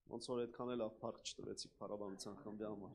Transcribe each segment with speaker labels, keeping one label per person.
Speaker 1: Ոնց որ այդքան էլ լավ փառք չտվեցիք փառաբանության խմբի համար։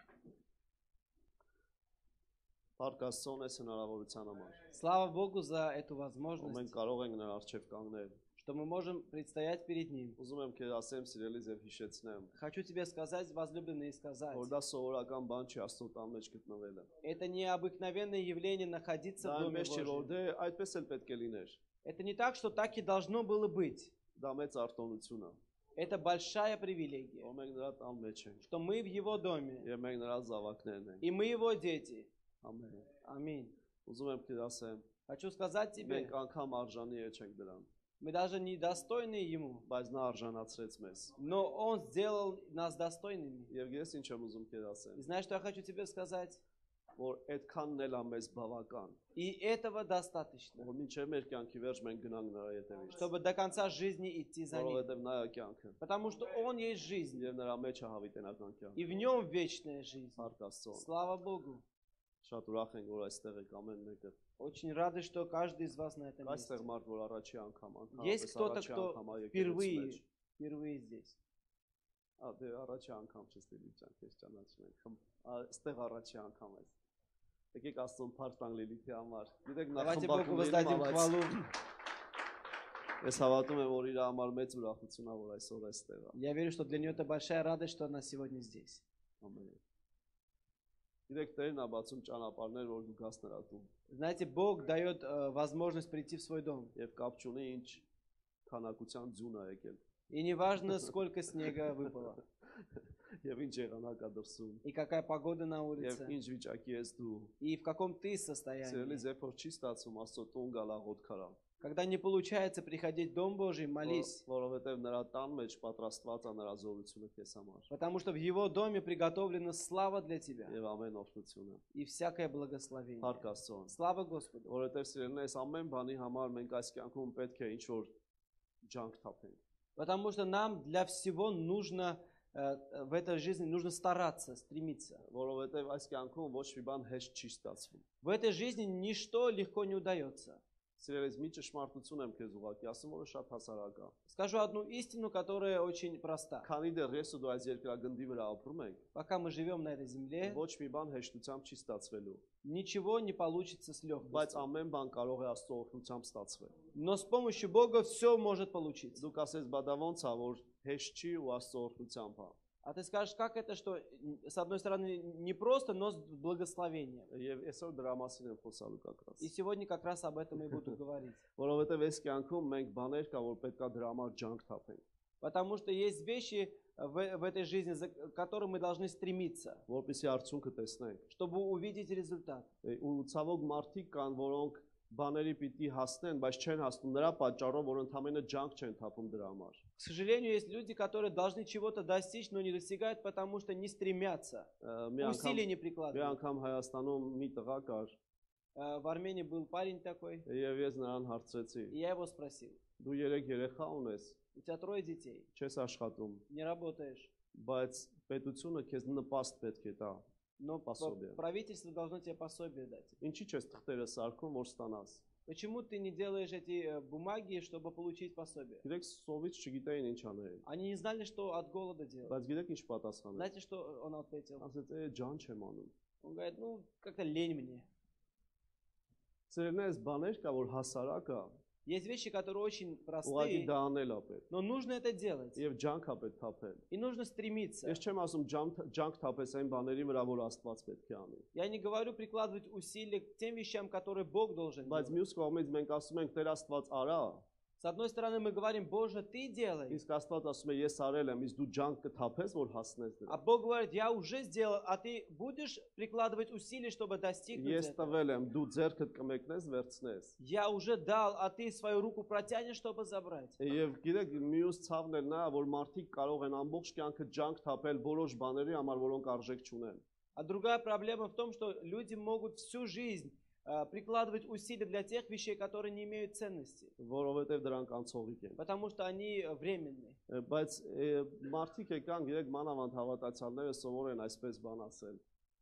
Speaker 1: Փառք Աստծուն այս հնարավորության համար։
Speaker 2: Слава Богу за эту
Speaker 1: Որ
Speaker 2: возможность,
Speaker 1: մենք կարող ենք նրա առջև կանգնել։
Speaker 2: что мы можем предстоять перед Ним.
Speaker 1: Ուզում եմ քեզ ասեմ, սիրելիս եւ հիշեցնեմ,
Speaker 2: Хочу тебе сказать, возлюбленный, сказать,
Speaker 1: որ դա սովորական բան չի Աստծո տան մեջ գտնվելը։
Speaker 2: это необыкновенное явление находиться в
Speaker 1: Դա
Speaker 2: Доме
Speaker 1: այնպես չի, որ
Speaker 2: Божьем.
Speaker 1: դե այդպես էլ պետք է լիներ։
Speaker 2: Это не так, что так и должно было быть.
Speaker 1: Դա մեծ արտոնություն է,
Speaker 2: Это большая привилегия,
Speaker 1: որ մենք նրա տան մեջ ենք
Speaker 2: что мы в Его Доме,
Speaker 1: եւ մենք нրա զավակներն ենք։
Speaker 2: и мы Его дети.
Speaker 1: Ամեն։
Speaker 2: Аминь.
Speaker 1: Ուզում եմ քեզ ասեմ,
Speaker 2: Хочу сказать тебе,
Speaker 1: մենք անգամ արժանի չենք դրան,
Speaker 2: мы даже не достойны Ему,
Speaker 1: բայց նա արժանացրեց մեզ։
Speaker 2: но Он сделал нас достойными.
Speaker 1: Եվ ես ինչ եմ ուզում քեզ ասեմ,
Speaker 2: И знаешь, что я хочу тебе сказать?
Speaker 1: որ այդքանն էլ է մեզ բավական,
Speaker 2: И этого достаточно,
Speaker 1: որ մինչև մեր կյանքի վերջ մենք գնանք նրա ետևից,
Speaker 2: чтобы до конца жизни идти за Ним.
Speaker 1: որովհետև նա է կյանքը
Speaker 2: Потому что Он есть жизнь,
Speaker 1: եւ նրա մեջ է հավիտենական կյանք։
Speaker 2: и в Нем вечная жизнь.
Speaker 1: Փառք Աստծուն։
Speaker 2: Слава Богу.
Speaker 1: Շատ ուրախ ենք, որ այստեղ եք ամեն մեկը։
Speaker 2: Очень рады, что каждый из вас на этом
Speaker 1: Այստեղ
Speaker 2: месте.
Speaker 1: մարդ, որ առաջի անգամ
Speaker 2: Есть кто-то, кто
Speaker 1: եկեղեցի
Speaker 2: впервые здесь.
Speaker 1: դե առաջի անգամ չստիլի ճանքես ճանաչենք։ Այստեղ առաջի անգամ ես։ Եկեք Աստծուն փառք տանք Լիլիթի համար։ Գիտեք նա
Speaker 2: Давайте Богу
Speaker 1: խմբակում
Speaker 2: воздадим хвалу.
Speaker 1: Ես հավատում եմ, որ իր համար մեծ ուրախություն է, որ այսօր այստեղ է։
Speaker 2: Я верю, что для нее это большая радость, что она сегодня здесь.
Speaker 1: Ամեն։ Գիտեք Տերն է բացում ճանապարհներ, որ դու գաս նրա տուն։
Speaker 2: Знаете, Бог дает возможность прийти в свой дом.
Speaker 1: Եվ կապ չունի ինչ քանակության ձուն է եկել։
Speaker 2: И не важно, сколько снега выпало,
Speaker 1: Եվ ինչ եղանակ է դրսում։
Speaker 2: и какая погода на
Speaker 1: Եվ
Speaker 2: улице,
Speaker 1: ինչ վիճակի ես դու։
Speaker 2: и в каком ты
Speaker 1: Սիրելի
Speaker 2: состоянии.
Speaker 1: զեփոր չի ստացվում Աստծո տուն գալ աղոտ քարան։
Speaker 2: Когда не получается приходить в Дом Божий, молись,
Speaker 1: Որովհետև նրա տան մեջ պատրաստված է նրա զորությունը քեզ համար։
Speaker 2: потому что в Его доме приготовлена слава для тебя
Speaker 1: Եվ ամեն օգնությունը։
Speaker 2: и всякое благословение.
Speaker 1: Փառք Աստծուն։
Speaker 2: Слава Господу.
Speaker 1: Որովհետև սիրելիներս ամեն բանի համար մենք այս կյանքում պետք է ինչ որ ջանք թափենք։
Speaker 2: Потому что нам для всего нужно, в этой жизни нужно стараться, стремиться.
Speaker 1: Որովհետև այս կյանքում ոչ մի բան հեշտ չի ստացվում։
Speaker 2: В этой жизни ничто легко не удается.
Speaker 1: Սիրելիս մի ճշմարտություն եմ քեզ ուղղակի ասում, որը շատ հասարակ է։
Speaker 2: Скажу одну истину, которая очень проста.
Speaker 1: Քանի դեռ ես ու դու այս երկրագնդի վրա ապրում ենք,
Speaker 2: Пока мы живем на этой земле,
Speaker 1: ոչ մի բան հեշտությամբ չի ստացվելու,
Speaker 2: ничего не получится с
Speaker 1: բայց
Speaker 2: легкостью.
Speaker 1: ամեն բան կարող է Աստծո օգնությամբ ստացվել։
Speaker 2: Но с помощью Бога все может получиться.
Speaker 1: Դու կասես, բա դա ոնց է, որ հեշտ չի ու Աստծո օգնությամբ է։
Speaker 2: А ты скажешь, как это, что с одной стороны не просто, но с благословением.
Speaker 1: Եվ այսօր дրա մասին եմ խոսալու կակրած։
Speaker 2: И сегодня как раз об этом и буду говорить.
Speaker 1: Որովհետև այս կյանքում մենք բաներ կա, որ պետք է դրա համար ջանք թափենք,
Speaker 2: Потому что есть вещи в этой жизни, за которые мы должны стремиться,
Speaker 1: որպեսզի արդյունքը տեսնենք։
Speaker 2: чтобы увидеть результат.
Speaker 1: Ու ցավոք մարդիկ կան, որոնք բաների պիտի հասնեն, բայց չեն հասնում նրա պատճառով, որ ընդամենը ջանք չեն թափում դրա համար։
Speaker 2: К сожалению, есть люди, которые должны чего-то достичь, но не достигают, потому что не стремятся, усилий не
Speaker 1: Մի
Speaker 2: прикладывают.
Speaker 1: անգամ Հայաստանում մի տղա կար,
Speaker 2: В Армении был парень такой,
Speaker 1: եւ ես նրան հարցրեցի.
Speaker 2: и я его спросил:
Speaker 1: Դու 3 երեխա ունես,
Speaker 2: у тебя 3 детей,
Speaker 1: չես աշխատում,
Speaker 2: не работаешь,
Speaker 1: բայց պետությունը քեզ նպաստ պետք է տա։
Speaker 2: но
Speaker 1: Пособие.
Speaker 2: правительство должно тебе пособие дать.
Speaker 1: Ինչի՞ չես թղթերը սարքում, որ ստանաս։
Speaker 2: Почему ты не делаешь эти бумаги, чтобы получить пособие?
Speaker 1: Գիտեք, սովից չգիտեին ինչ անել։
Speaker 2: Они не знали, что от голода делать.
Speaker 1: Բայց գիտեք ինչ պատասխանեց։
Speaker 2: Знаете, что он ответил?
Speaker 1: Ասեց, ջան չեմ անում։
Speaker 2: Он говорит, ну, как-то лень мне.
Speaker 1: Սերնես բաներ կա, որ հասարակ է,
Speaker 2: Есть вещи, которые очень
Speaker 1: ուղղակի
Speaker 2: простые,
Speaker 1: դա անել է պետք։
Speaker 2: но нужно это делать.
Speaker 1: Եվ ջանք է պետք թափել։
Speaker 2: И нужно стремиться.
Speaker 1: Ես չեմ ասում ջանք թափես այն բաների վրա, որ Աստված պետք է անի։
Speaker 2: Я не говорю прикладывать усилия к тем вещам, которые Бог должен
Speaker 1: Բայց
Speaker 2: делать.
Speaker 1: մյուս կողմից մենք ասում ենք, Տեր Աստված արա,
Speaker 2: С одной стороны, мы говорим, Боже, ты делай.
Speaker 1: իսկ Աստված ասում է, ես արել եմ, իսկ դու ջանք կթափես, որ հասնես
Speaker 2: А
Speaker 1: դրան։
Speaker 2: Бог говорит, я уже сделал, а ты будешь прикладывать усилия, чтобы достигнуть
Speaker 1: Ես
Speaker 2: этого.
Speaker 1: տվել եմ, դու ձեռքդ կմեկնես, վերցնես։
Speaker 2: Я уже дал, а ты свою руку протянешь, чтобы забрать.
Speaker 1: Եվ գիտեք, մյուս ցավն էլ նա, որ մարդիկ կարող են ամբողջ կյանքը ջանք թափել որոշ բաների համար, որոնք արժեք չունեն։
Speaker 2: А другая проблема в том, что люди могут всю жизнь прикладывать усилия для тех вещей, которые не имеют ценности,
Speaker 1: Որովհետև դրանք անցողիկ են։
Speaker 2: потому что они временные.
Speaker 1: Բայց մարդիկ եկան, գիտեք, մանավանդ հավատացյալները սովոր են այսպես բան ասել։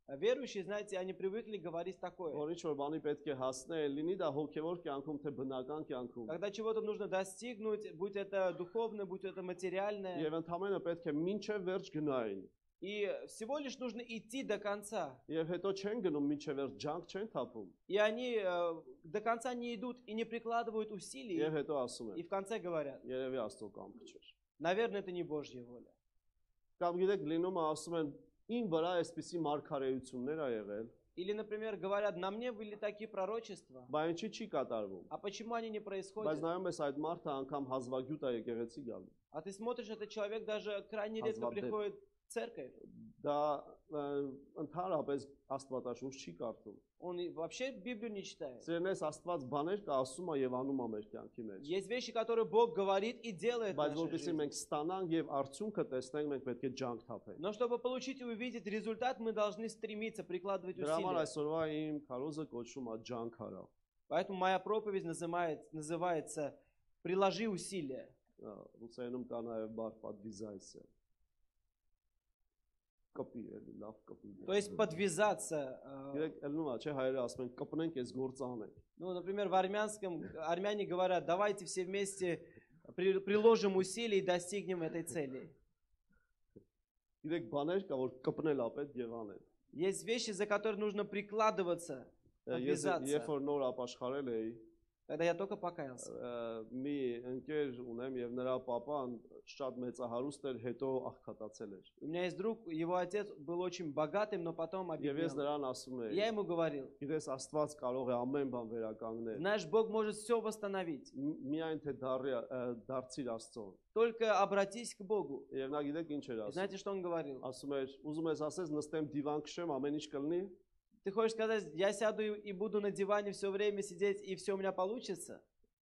Speaker 2: Верующие, знаете, они привыкли говорить такое.
Speaker 1: Որ ինչ որ բանի պետք է հասնել, լինի դա հոգևոր կյանքում թե բնական կյանքում։
Speaker 2: Когда чего-то нужно достигнуть, будь это духовное, будь это материальное,
Speaker 1: Եվ ընդհանրապես պետք է մինչև վերջ գնային։
Speaker 2: и всего лишь нужно идти до конца.
Speaker 1: Եվ հետո չեն գնում մինչև վերջ ջանք չեն թափում։
Speaker 2: И они до конца не идут и не прикладывают усилий,
Speaker 1: Եվ հետո ասում
Speaker 2: и
Speaker 1: են.
Speaker 2: в конце говорят,
Speaker 1: Երևի Աստծո կամքը չէր։
Speaker 2: наверное, это не Божья воля.
Speaker 1: Կամ գիտեք լինում է ասում են ին վրա այսպիսի մարգարեություններ ա եղել,
Speaker 2: Или, например, говорят, на мне были такие пророчества,
Speaker 1: բայց ինչի չի կատարվում։
Speaker 2: а почему они не
Speaker 1: Բայց
Speaker 2: происходят?
Speaker 1: նայում ես այդ մարդը անգամ հազվագյուտ է եկեղեցի գալու։
Speaker 2: А ты смотришь, этот человек даже крайне редко
Speaker 1: Азвадеп.
Speaker 2: приходит в церковь.
Speaker 1: Դա ընդհանրապես Աստվածաշունչ չի կարդում։
Speaker 2: Он вообще Библию не читает.
Speaker 1: Սիրելիներ, Աստված բաներ կա ասում է եւ անում է մեր կյանքի մեջ։
Speaker 2: Есть вещи, которые Бог говорит и делает в
Speaker 1: Բայց
Speaker 2: нашей
Speaker 1: որպեսզի
Speaker 2: жизни.
Speaker 1: մենք ստանանք եւ արդյունքը տեսնենք, մենք պետք է ջանք թափենք։
Speaker 2: Но чтобы получить и увидеть результат, мы должны стремиться прикладывать
Speaker 1: Դրա համար
Speaker 2: усилия.
Speaker 1: այսօրվա իմ քարոզը կոչվում է ջանք արա։
Speaker 2: Поэтому моя проповедь называется «Приложи усилия».
Speaker 1: Ռուսերենում կա նաեւ բառ подвязайся։ Կապի էլի, լավ կապի։
Speaker 2: То есть подвязаться.
Speaker 1: Գիտեք, ելնում է, չէ, հայերը ասում են կպնենք այս գործը անենք։
Speaker 2: Ну, например, в армянском армяне говорят, давайте все вместе приложим усилия и достигнем этой цели.
Speaker 1: Գիտեք, բաներ կա, որ կպնել է պետք եւ անել։
Speaker 2: Есть вещи, за которые нужно прикладываться,
Speaker 1: Ես
Speaker 2: подвязаться.
Speaker 1: երբ որ нոր ապաշխարել էի,
Speaker 2: Когда я только покаялся.
Speaker 1: մի ընկեր ունեմ եւ նրա papan շատ մեծահարուստ էր, հետո աղքատացել էր։
Speaker 2: У меня есть друг, его отец был очень богатым, но потом
Speaker 1: Եվ ես
Speaker 2: обеднел.
Speaker 1: նրան ասում
Speaker 2: Я
Speaker 1: եի,
Speaker 2: ему говорил,
Speaker 1: գիտես Աստված կարող է ամեն բան վերականգնել։
Speaker 2: знаешь, Бог может все восстановить.
Speaker 1: Միայն թե դարձիր Աստծուն։
Speaker 2: Только обратись к Богу.
Speaker 1: Եվ նա գիտեք ինչ էր
Speaker 2: И
Speaker 1: ասում։
Speaker 2: знаете, что он говорил?
Speaker 1: Ասում էր, ուզում ես ասես նստեմ դիվան քշեմ, ամեն ինչ կլինի։
Speaker 2: Ты хочешь сказать, я сяду и буду на диване все время сидеть, и все у меня получится?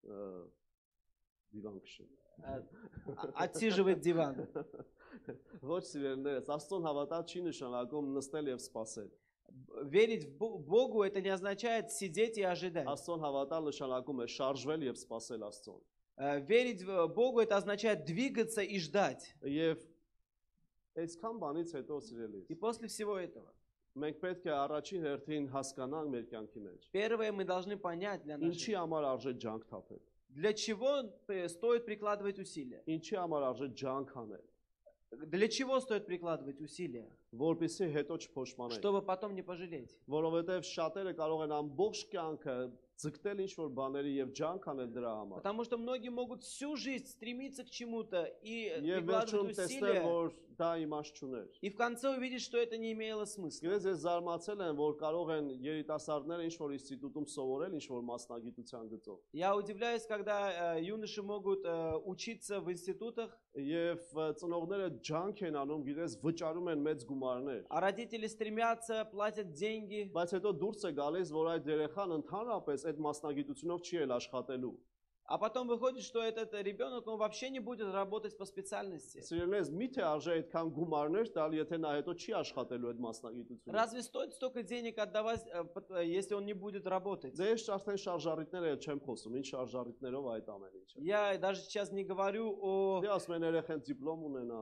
Speaker 1: Դիվան քշեմ։
Speaker 2: Отсиживать диван.
Speaker 1: Ոչ սիրելիներս, Աստծուն հավատալ չի նշանակում նստել եւ սպասել։
Speaker 2: Верить в Богу это не означает сидеть и ожидать.
Speaker 1: Աստծուն հավատալ նշանակում է շարժվել եւ սպասել Աստծուն։
Speaker 2: Верить в Богу это означает двигаться и ждать.
Speaker 1: Եվ այսքան բանից հետո սիրելիս,
Speaker 2: И после всего этого,
Speaker 1: մենք պետք է առաջին հերթին հասկանանք մեր կյանքի մեջ։
Speaker 2: первое мы должны понять для нашей
Speaker 1: Ինչի համար արժե ջանք թափել։
Speaker 2: для чего стоит прикладывать усилия?
Speaker 1: Ինչի համար արժե ջանք անել,
Speaker 2: Для чего стоит прикладывать усилия?
Speaker 1: որպեսզի հետո չփոշմանենք։
Speaker 2: Чтобы потом не пожалеть.
Speaker 1: Որովհետև շատերը կարող են ամբողջ կյանքը ձգտել ինչ-որ բաների եւ ջանք անել դրա համար։
Speaker 2: Потому что многие могут всю жизнь стремиться к чему-то и
Speaker 1: Եվ վերջում
Speaker 2: прикладывать
Speaker 1: տեսնել,
Speaker 2: усилия,
Speaker 1: որ դա իմաստ չուներ։
Speaker 2: и в конце увидеть, что это не имело смысла.
Speaker 1: Գիտես, ես զարմացել եմ, որ կարող են երիտասարդները ինչ-որ ինստիտուտում սովորել ինչ-որ մասնագիտության գծով։
Speaker 2: Я удивляюсь, когда юноши могут учиться в институтах,
Speaker 1: Եվ ծնողները ջանք են անում, գիտես, վճարում են մեծ գումարներ։
Speaker 2: а родители стремятся, платят деньги,
Speaker 1: Բայց հետո դուրս է գալիս, որ այդ երեխան ընդհանրապես այդ մասնագիտությունով չի էլ աշխատելու։
Speaker 2: а потом выходит, что этот ребенок, он вообще не будет работать по специальности.
Speaker 1: Սիրելիներս, միթե արժե այդքան գումարներ տալ, եթե նա հետո չի աշխատելու այդ մասնագիտությունով։
Speaker 2: Разве стоит столько денег отдавать, если он не будет работать?
Speaker 1: Դե ես արդեն շարժառիթները չեմ խոսում, ինչ շարժառիթներով այդ ամեն ինչը։
Speaker 2: Я даже сейчас не говорю о
Speaker 1: Դե ասում են երեխան դիպլոմ ունենա,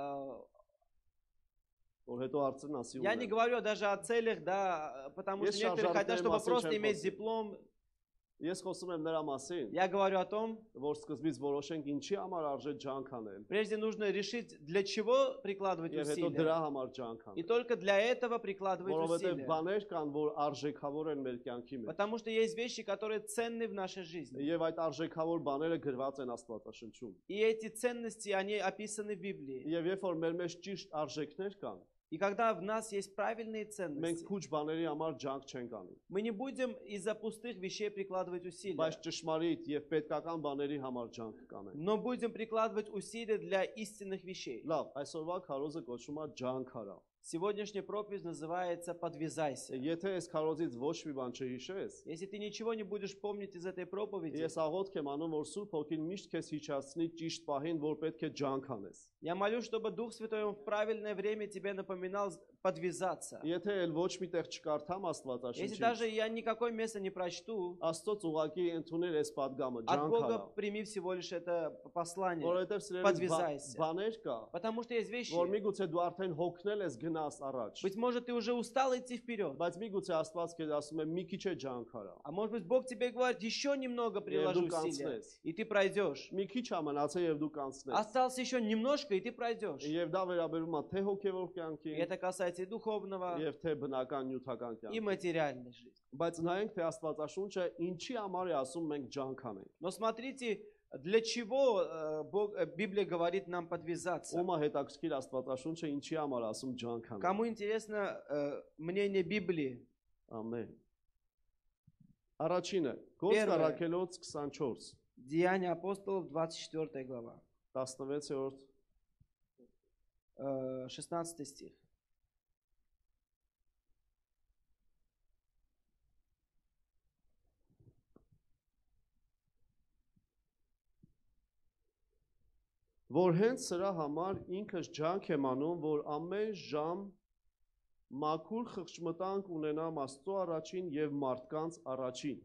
Speaker 1: որ հետո արծեն ասի
Speaker 2: я не
Speaker 1: ունենա։
Speaker 2: говорю даже о целях, да, потому
Speaker 1: Есть
Speaker 2: что некоторые хотят,
Speaker 1: шаржарные
Speaker 2: чтобы
Speaker 1: массы,
Speaker 2: просто
Speaker 1: чем
Speaker 2: иметь
Speaker 1: после.
Speaker 2: диплом.
Speaker 1: Ես խոսում եմ նրա մասին,
Speaker 2: Я говорю о том,
Speaker 1: որ սկզբից որոշենք ինչի համար արժե ջանք անել,
Speaker 2: прежде нужно решить, для чего прикладывать
Speaker 1: եւ հետո
Speaker 2: усилия.
Speaker 1: դրա համար ջանք
Speaker 2: И
Speaker 1: անել։
Speaker 2: только для этого прикладывать
Speaker 1: Որովհետեւ
Speaker 2: усилия.
Speaker 1: բաներ կան, որ արժեքավոր են մեր կյանքի մեջ։
Speaker 2: Потому что есть вещи, которые ценны в нашей жизни.
Speaker 1: Եվ այդ արժեքավոր բաները գրված են Աստվածաշնչում։
Speaker 2: И эти ценности, они описаны в Библии.
Speaker 1: Եվ երբ որ մեր մեջ ճիշտ արժեքներ կան,
Speaker 2: И когда в нас есть правильные
Speaker 1: մենք
Speaker 2: ценности,
Speaker 1: փուչ բաների համար ջանք չենք անի։
Speaker 2: мы не будем из-за пустых вещей прикладывать усилия,
Speaker 1: Բայց ճշմարիտ եւ պետքական բաների համար ջանք կանենք։
Speaker 2: но будем прикладывать усилия для истинных вещей.
Speaker 1: Լավ, այսօրվա քարոզը կոչվում է ջանք արա։
Speaker 2: Сегодняшняя проповедь называется «Подвязайся».
Speaker 1: Եթե այս քարոզից ոչ մի բան չհիշես,
Speaker 2: Если ты ничего не будешь помнить из этой проповеди,
Speaker 1: ես աղոթք եմ անում, որ Սուրբ Հոգին միշտ քեզ հիջացնի ճիշտ պահին, որ պետք է ջանք անես։
Speaker 2: я молюсь, чтобы Дух Святой он в правильное время тебе напоминал подвязаться.
Speaker 1: Եթե էլ ոչ մի տեղ չկարդամ
Speaker 2: Если
Speaker 1: Աստվածաշնչից,
Speaker 2: даже я никакое место не прочту,
Speaker 1: Աստծո ուղակի ընդունել այս падգամը,
Speaker 2: от
Speaker 1: ջանք
Speaker 2: Бога
Speaker 1: արա։
Speaker 2: прими всего лишь это послание.
Speaker 1: Որովհետև սիրելի
Speaker 2: Подвязайся.
Speaker 1: բաներ կա,
Speaker 2: Потому что есть вещи,
Speaker 1: որ միգուցե դու արդեն հոգնել ես, գնաս առաջ։
Speaker 2: Быть может, ты уже устал идти вперед.
Speaker 1: Բայց միգուցե Աստված քեզ ասում է մի քիչ է ջանք արա։
Speaker 2: А может быть, Бог тебе говорит, еще немного приложи
Speaker 1: Иду
Speaker 2: усилия,
Speaker 1: концнես.
Speaker 2: и ты пройдешь.
Speaker 1: Մի քիչ է մնացել եւ դու կանցնես։
Speaker 2: Осталось еще немножко, и ты пройдешь.
Speaker 1: Եվ դա վերաբերում է թե հոգեվոր
Speaker 2: И
Speaker 1: կյանքին,
Speaker 2: это касается и духовного,
Speaker 1: եւ թե բնական նյութական
Speaker 2: и
Speaker 1: կյանքին։
Speaker 2: материальной жизни.
Speaker 1: Բայց նայենք թե Աստվածաշունչը ինչի համար է ասում մենք ջանք անենք։
Speaker 2: Но смотрите, для чего Библия говорит нам подвязаться.
Speaker 1: Ո՞մ է հետաքրքիր Աստվածաշունչը ինչի համար ասում ջանք անենք։
Speaker 2: Кому интересно мнение Библии?
Speaker 1: Ամեն։ Առաջինը Գործք
Speaker 2: Первое.
Speaker 1: առաքելոց 24,
Speaker 2: Деяния апостолов, 24 глава,
Speaker 1: 16-րդ
Speaker 2: 16 стих.
Speaker 1: որ հենց սրա համար ինքս ջանք եմ անում, որ ամեն ժամ մաքուր խղճմտանք ունենամ Աստծո առաջին եւ մարդկանց առաջին։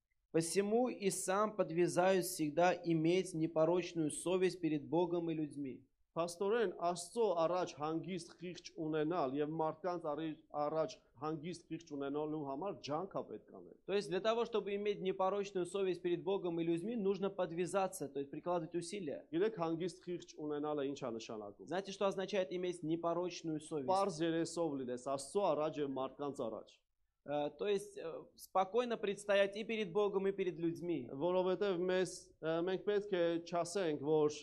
Speaker 2: Посему и сам подвязаюсь всегда иметь непорочную совесть перед Богом и людьми.
Speaker 1: Փաստորեն Աստծո առաջ հանգիստ խիղճ ունենալ եւ մարդկանց առաջ հանգիստ խիղճ ունենալու համար ջանք է պետք անել։
Speaker 2: То есть для того, чтобы иметь непорочную совесть перед Богом и людьми, нужно подвязаться, то есть прикладывать усилия.
Speaker 1: Գիտեք հանգիստ խիղճ ունենալը ինչ է нշանակում։
Speaker 2: Знаете, что означает иметь непорочную совесть?
Speaker 1: Պարզ երեսով լինես Աստծո առաջ եւ մարդկանց առաջ։
Speaker 2: То есть спокойно предстоять и перед Богом, и перед людьми.
Speaker 1: Որովհետեւ մենք պետք է չասենք, որ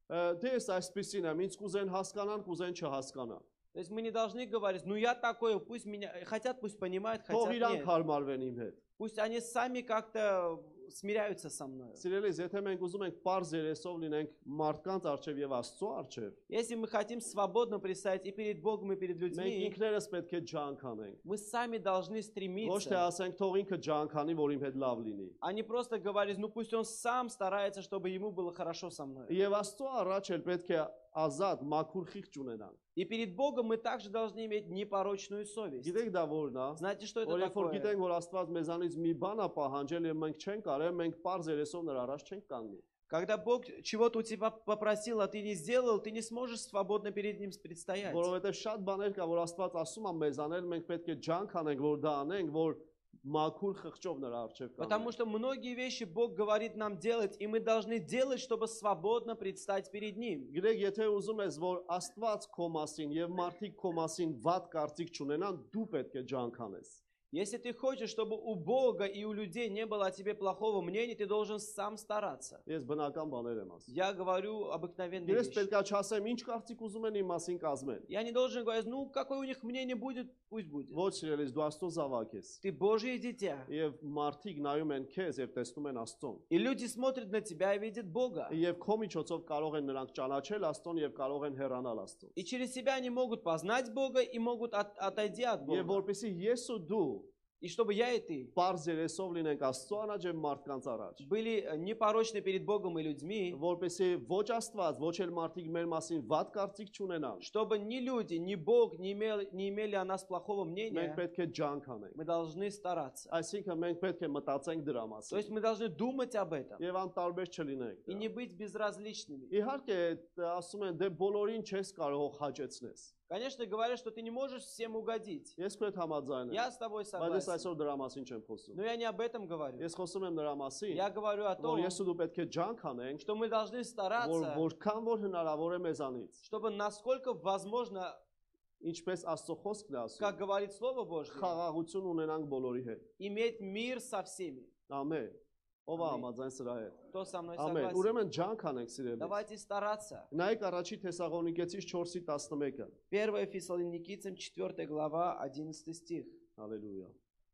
Speaker 1: դե ես այսպեսին եմ, ինձ կուզեն հասկանան, կուզեն չհասկանան։
Speaker 2: То есть мы не должны говорить, ну я такой, пусть меня хотят, пусть понимают,
Speaker 1: Թող
Speaker 2: хотят
Speaker 1: իրանք
Speaker 2: нет.
Speaker 1: հարմարվեն իմ հետ։
Speaker 2: Пусть они сами как-то смиряются со мной.
Speaker 1: Սիրելիս, եթե մենք ուզում ենք պարզ երեսով լինենք մարդկանց առջև եւ Աստծո առջև,
Speaker 2: Если мы хотим свободно предстоять и перед Богом, и перед
Speaker 1: մենք
Speaker 2: людьми,
Speaker 1: ինքներս պետք է ջանք անենք։
Speaker 2: мы сами должны
Speaker 1: Ոչ թե
Speaker 2: стремиться,
Speaker 1: ասենք թող ինքը ջանք անի, որ իմ հետ լավ լինի։
Speaker 2: а не просто говорить, ну пусть он сам старается, чтобы ему было хорошо со мной.
Speaker 1: Եվ Աստծո առաջ էլ պետք է ազատ մաքուր խիղճ ունենանք։
Speaker 2: И перед Богом мы также должны иметь непорочную совесть.
Speaker 1: Գիտեք դա որն է։
Speaker 2: Знаете, что это
Speaker 1: Որ երբ որ
Speaker 2: такое?
Speaker 1: գիտենք, որ Աստված մեզանից մի բան է պահանջել եւ մենք չենք արել, մենք պարզ երեսով նրա առաջ չենք կանգնի։
Speaker 2: Когда Бог чего-то у тебя попросил, а ты не сделал, ты не сможешь свободно перед Ним предстоять.
Speaker 1: Որովհետեւ շատ բաներ կա, որ Աստված ասում է մեզ անել, մենք պետք է ջանք անենք, որ դա անենք, որ մաքուր խղճով նրա առջև
Speaker 2: Потому
Speaker 1: կանգնենք։
Speaker 2: что многие вещи Бог говорит нам делать, и мы должны делать, чтобы свободно предстать перед Ним.
Speaker 1: Գիտեք, եթե ուզում ես, որ Աստված քո մասին եւ մարդիկ քո մասին վատ կարծիք չունենան, դու պետք է ջանք անես։
Speaker 2: Если ты хочешь, чтобы у Бога и у людей не было о тебе плохого мнения, ты должен сам стараться.
Speaker 1: Ես բնական բաներ եմ ասում։
Speaker 2: Я говорю обыкновенные
Speaker 1: Ես
Speaker 2: вещи.
Speaker 1: պետք է չասեմ, ինչ կարծիք ուզում են իմ մասին կազմեն։
Speaker 2: Я не должен говорить, ну, какое у них мнение будет, пусть будет.
Speaker 1: Ոչ սիրելիս, դու Աստծո զավակ ես։
Speaker 2: Ты Божье дитя.
Speaker 1: Եվ մարդիկ նայում են քեզ եւ տեսնում են Աստծուն։
Speaker 2: И люди смотрят на тебя и видят Бога.
Speaker 1: Եվ քո միջոցով կարող են նրանք ճանաչել Աստծուն եւ կարող են հեռանալ Աստծուն։
Speaker 2: И через себя они могут познать Бога и могут отойти от
Speaker 1: Եվ
Speaker 2: Бога.
Speaker 1: որպեսզի ես ու դու
Speaker 2: И чтобы я и ты
Speaker 1: պարզ երեսով լինենք Աստծո առաջ եւ մարդկանց առաջ։
Speaker 2: были непорочны перед Богом и людьми,
Speaker 1: Որպեսզի ոչ Աստված, ոչ էլ մարդիկ մեր մասին վատ կարծիք չունենան։
Speaker 2: чтобы ни люди, ни Бог не имели о нас плохого
Speaker 1: Մենք
Speaker 2: мнения,
Speaker 1: պետք է ջանք անենք։
Speaker 2: мы должны стараться.
Speaker 1: Այսինքն մենք պետք է մտածենք դրա
Speaker 2: То
Speaker 1: մասին
Speaker 2: есть мы должны думать об этом
Speaker 1: եւ անտարբեր չլինենք։
Speaker 2: и не быть безразличными.
Speaker 1: Իհարկե, ասում են, դե բոլորին չես կարող հաճեցնես։
Speaker 2: Конечно, говорят, что ты не можешь всем угодить.
Speaker 1: Ես քո հետ համաձայն եմ։
Speaker 2: Я с тобой
Speaker 1: Բայց ես
Speaker 2: согласен.
Speaker 1: այսօր դրա մասին չեմ խոսում։
Speaker 2: Но я не об этом говорю.
Speaker 1: Ես խոսում եմ նրա մասին,
Speaker 2: Я говорю о
Speaker 1: որ
Speaker 2: том,
Speaker 1: ես ու դու պետք է ջանք անենք,
Speaker 2: что мы должны
Speaker 1: որ
Speaker 2: стараться,
Speaker 1: որքան որ հնարավոր է մեզանից,
Speaker 2: чтобы насколько возможно,
Speaker 1: ինչպես Աստծո խոսքն է ասում,
Speaker 2: как говорит Слово Божье,
Speaker 1: խաղաղություն ունենանք բոլորի հետ։
Speaker 2: иметь мир со всеми.
Speaker 1: Ամեն։ Ով է
Speaker 2: Ամեն։
Speaker 1: համաձայն սրա հետ։
Speaker 2: Кто со мной
Speaker 1: Ամեն։
Speaker 2: согласен?
Speaker 1: Ուրեմն ջանք անենք սիրելի։
Speaker 2: Давайте стараться.
Speaker 1: Նայեք առաջի Թեսաղոնիկեցիս 4:11։
Speaker 2: 1 Фессалоникийцам 4 глава 11 стих.
Speaker 1: Հալելույա։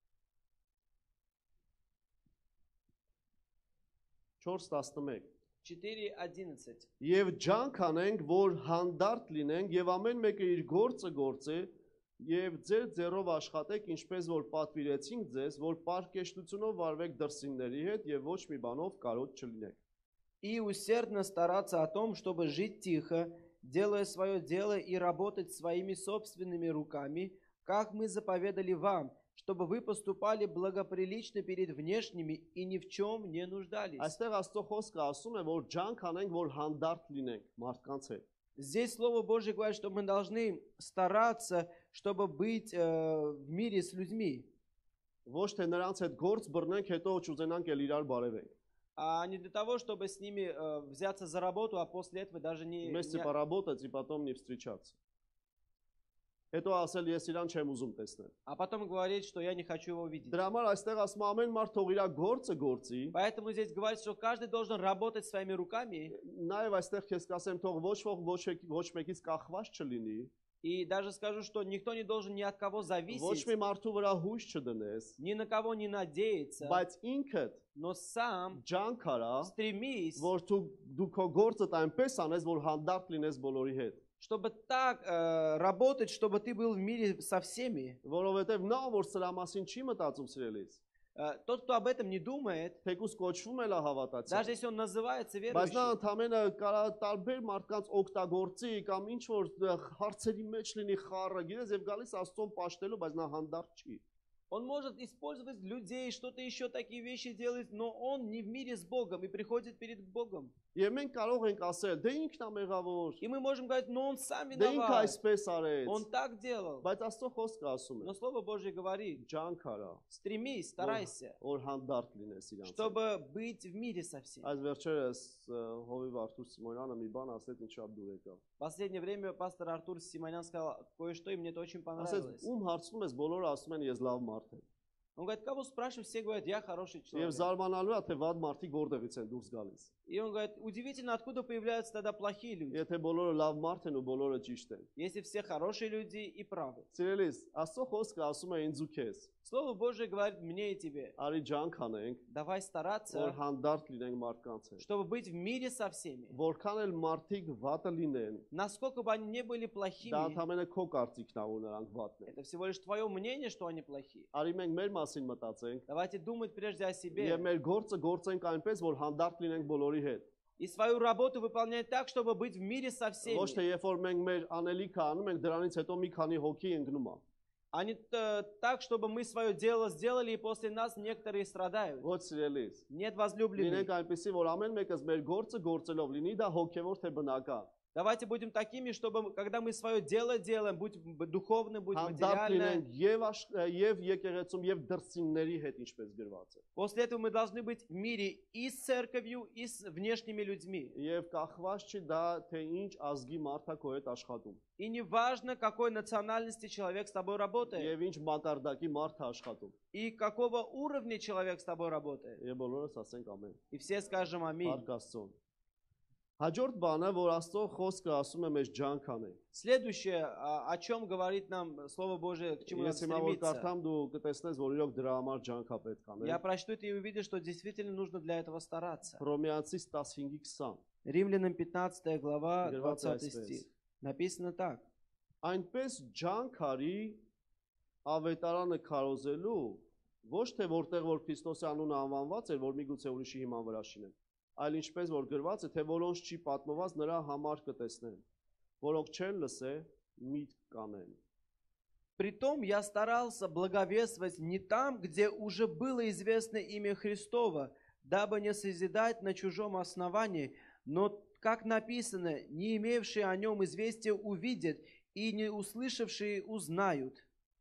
Speaker 1: 4:11
Speaker 2: 4:11.
Speaker 1: Եվ ջանք անենք, որ հանդարտ լինենք եւ ամեն մեկը իր գործը գործե եւ ձեր ձեռով աշխատեք, ինչպես որ պատվիրեցինք ձեզ, որ պարկեշտությունով վարվեք դրսինների հետ եւ ոչ մի բանով կարոտ չլինեք։
Speaker 2: И усердно стараться о том, чтобы жить тихо, делая свое дело и работать своими собственными руками, как мы заповедали вам, чтобы вы поступали благоприлично перед внешними и ни в чем не нуждались.
Speaker 1: Այստեղ Աստծո խոսքը ասում է, որ ջանք անենք, որ հանդարտ լինենք մարդկանց հետ։
Speaker 2: Здесь Слово Божье говорит, что мы должны стараться, чтобы быть в мире с людьми,
Speaker 1: Ոչ թե նրանց հետ գործ բռնենք, հետո չուզենանք էլ իրար բարևենք։
Speaker 2: а не для того, чтобы с ними взяться за работу, а после этого даже
Speaker 1: Вместе поработать и потом не встречаться. Հետո ասել ես իրան չեմ ուզում տեսնել։
Speaker 2: а потом говорить, что я не хочу его видеть.
Speaker 1: Դրա համար այստեղ ասում է ամեն մարդ թող իր գործը գործի,
Speaker 2: Поэтому здесь говорится, что каждый должен работать своими руками.
Speaker 1: նաև այստեղ քեզ կասեմ թող ոչ մեկից կախված չլինի,
Speaker 2: И даже скажу, что никто не должен ни от кого
Speaker 1: ոչ
Speaker 2: зависеть,
Speaker 1: մի մարդու վրա հույս չդնես,
Speaker 2: ни на кого не надеяться,
Speaker 1: բայց ինքդ
Speaker 2: но сам
Speaker 1: ջանք արա,
Speaker 2: стремись,
Speaker 1: որ դու քո գործը այնպես անես, որ հանդարտ լինես բոլորի հետ։
Speaker 2: чтобы так работать, чтобы ты был в мире со всеми.
Speaker 1: Որովհետև նա որ սրա մասին չի մտածում սիրելիս,
Speaker 2: Тот, кто об этом не думает,
Speaker 1: թեկուզ կոչվում էլ է հավատացյալ,
Speaker 2: даже если он называется
Speaker 1: բայց նա
Speaker 2: верующим,
Speaker 1: ընդամենը կարա տարբեր մարդկանց օգտագործի կամ ինչ որ հարցերի մեջ լինի խառը, գիտես, եւ գալիս Աստծուն պաշտելու, բայց նա հանդարտ չի։
Speaker 2: он может использовать людей, что-то еще такие вещи делает, но он не в мире с Богом и приходит перед Богом.
Speaker 1: Եվ մենք կարող ենք ասել, դե ինքն է մեղավոր,
Speaker 2: И мы можем говорить, но он сам
Speaker 1: դե ինքը
Speaker 2: виноват,
Speaker 1: այսպես արեց,
Speaker 2: он так делал.
Speaker 1: բայց Աստծո խոսքը ասում է,
Speaker 2: Но Слово Божье говорит,
Speaker 1: ջանք արա,
Speaker 2: стремись, старайся,
Speaker 1: որ հանդարտ լինես իրանց։
Speaker 2: чтобы быть в мире со всеми.
Speaker 1: Այս վերջերս Հովիվ Արթուր Սիմոնյանը մի բան ասեց, ինչ շատ դուր եկավ։
Speaker 2: В последнее время пастор Артур Симонян сказал кое-что, и мне это очень
Speaker 1: Ասեց,
Speaker 2: понравилось.
Speaker 1: ում հարցնում ես, բոլորը ասում են ես лав մարդ եմ։
Speaker 2: Он говорит, кого спрашиваешь, все говорят, я хороший
Speaker 1: Եվ
Speaker 2: человек.
Speaker 1: զարմանալու է, թե վատ մարդիկ որտեղից են դուրս գալիս։
Speaker 2: И он говорит, удивительно, откуда появляются тогда плохие люди,
Speaker 1: Եթե բոլորը լավ մարդ են ու բոլորը ճիշտ են։
Speaker 2: если все хорошие люди и правы.
Speaker 1: Սիրելիս, Աստծո խոսքը ասում է ինձ ու քեզ,
Speaker 2: Слово Божье говорит мне и тебе,
Speaker 1: արի ջանք անենք,
Speaker 2: давай
Speaker 1: որ
Speaker 2: стараться,
Speaker 1: հանդարտ լինենք մարդկանց հետ։
Speaker 2: чтобы быть в мире со всеми.
Speaker 1: Որքան էլ մարդիկ վատը լինեն,
Speaker 2: Насколько бы они не были
Speaker 1: դա
Speaker 2: плохими,
Speaker 1: ընդհանրապես քո կարծիքն է, որ նրանք վատն են։
Speaker 2: это всего лишь твое мнение, что они плохие.
Speaker 1: Արի մենք մեր մասին մտածենք
Speaker 2: Давайте думать прежде о
Speaker 1: եւ
Speaker 2: себе
Speaker 1: մեր գործը գործենք այնպես, որ հանդարտ լինենք բոլորի հետ։
Speaker 2: и свою работу выполнять так, чтобы быть в мире со всеми.
Speaker 1: Ոչ թե երբ որ մենք մեր անելիքը անում ենք, դրանից հետո մի քանի հոգի ընկնում է։
Speaker 2: А не так, чтобы мы свое дело сделали, и после нас некоторые страдают.
Speaker 1: Ոչ սիրելիս։
Speaker 2: Нет, возлюбленные.
Speaker 1: Լինենք այնպեսի, որ ամեն մեկս մեր գործը գործելով լինի դա հոգևոր թե բնական։
Speaker 2: Давайте будем такими, чтобы, когда мы свое дело делаем, будь духовно, будь
Speaker 1: Հանդարտ լինենք
Speaker 2: материально,
Speaker 1: եւ եկեղեցում եւ դրսինների հետ, ինչպես գրված է։
Speaker 2: после этого мы должны быть в мире и с церковью, и с внешними людьми.
Speaker 1: Եվ կախված չի դա թե ինչ ազգի մարդ է քո հետ աշխատում։
Speaker 2: И не важно, какой национальности человек с тобой работает,
Speaker 1: Եվ ինչ մակարդակի մարդ է աշխատում։
Speaker 2: и какого уровня человек с тобой работает.
Speaker 1: Եվ բոլորս ասենք ամեն։
Speaker 2: И все скажем аминь.
Speaker 1: Փառք Աստծուն։ Հաջորդ բանը, որ Աստծո խոսքը ասում է մեզ ջանք անենք։
Speaker 2: Следующее, о чем говорит нам Слово Божие, к чему нам
Speaker 1: Ես հիմա որ
Speaker 2: стремиться.
Speaker 1: կարդամ դու կտեսնես, որ իրոք дրա համար ջանք է պետք
Speaker 2: Я
Speaker 1: անել։
Speaker 2: прочту это и увижу, что действительно нужно для этого стараться.
Speaker 1: Հռոմեացիս 15:20
Speaker 2: Римлянам 15 глава,
Speaker 1: Գրված է
Speaker 2: 20
Speaker 1: այսպես.
Speaker 2: стих. Написано так.
Speaker 1: Այնպես ջանք արի ավետարանը քարոզելու, ոչ թե որտեղ որ Քրիստոսի անունը անվանված էր, որ միգուցե ուրիշի հիման վրա շինեն, այլ ինչպես որ գրված է, թե որոնց չի պատմված նրա համար կտեսնեն, որոնք չեն լսե միտք կանեն։
Speaker 2: Притом я старался благовествовать не там, где уже было известно имя Христово, дабы не созидать на чужом основании, но, как написано, не имевшие о нем известия увидят, и не услышавшие узнают.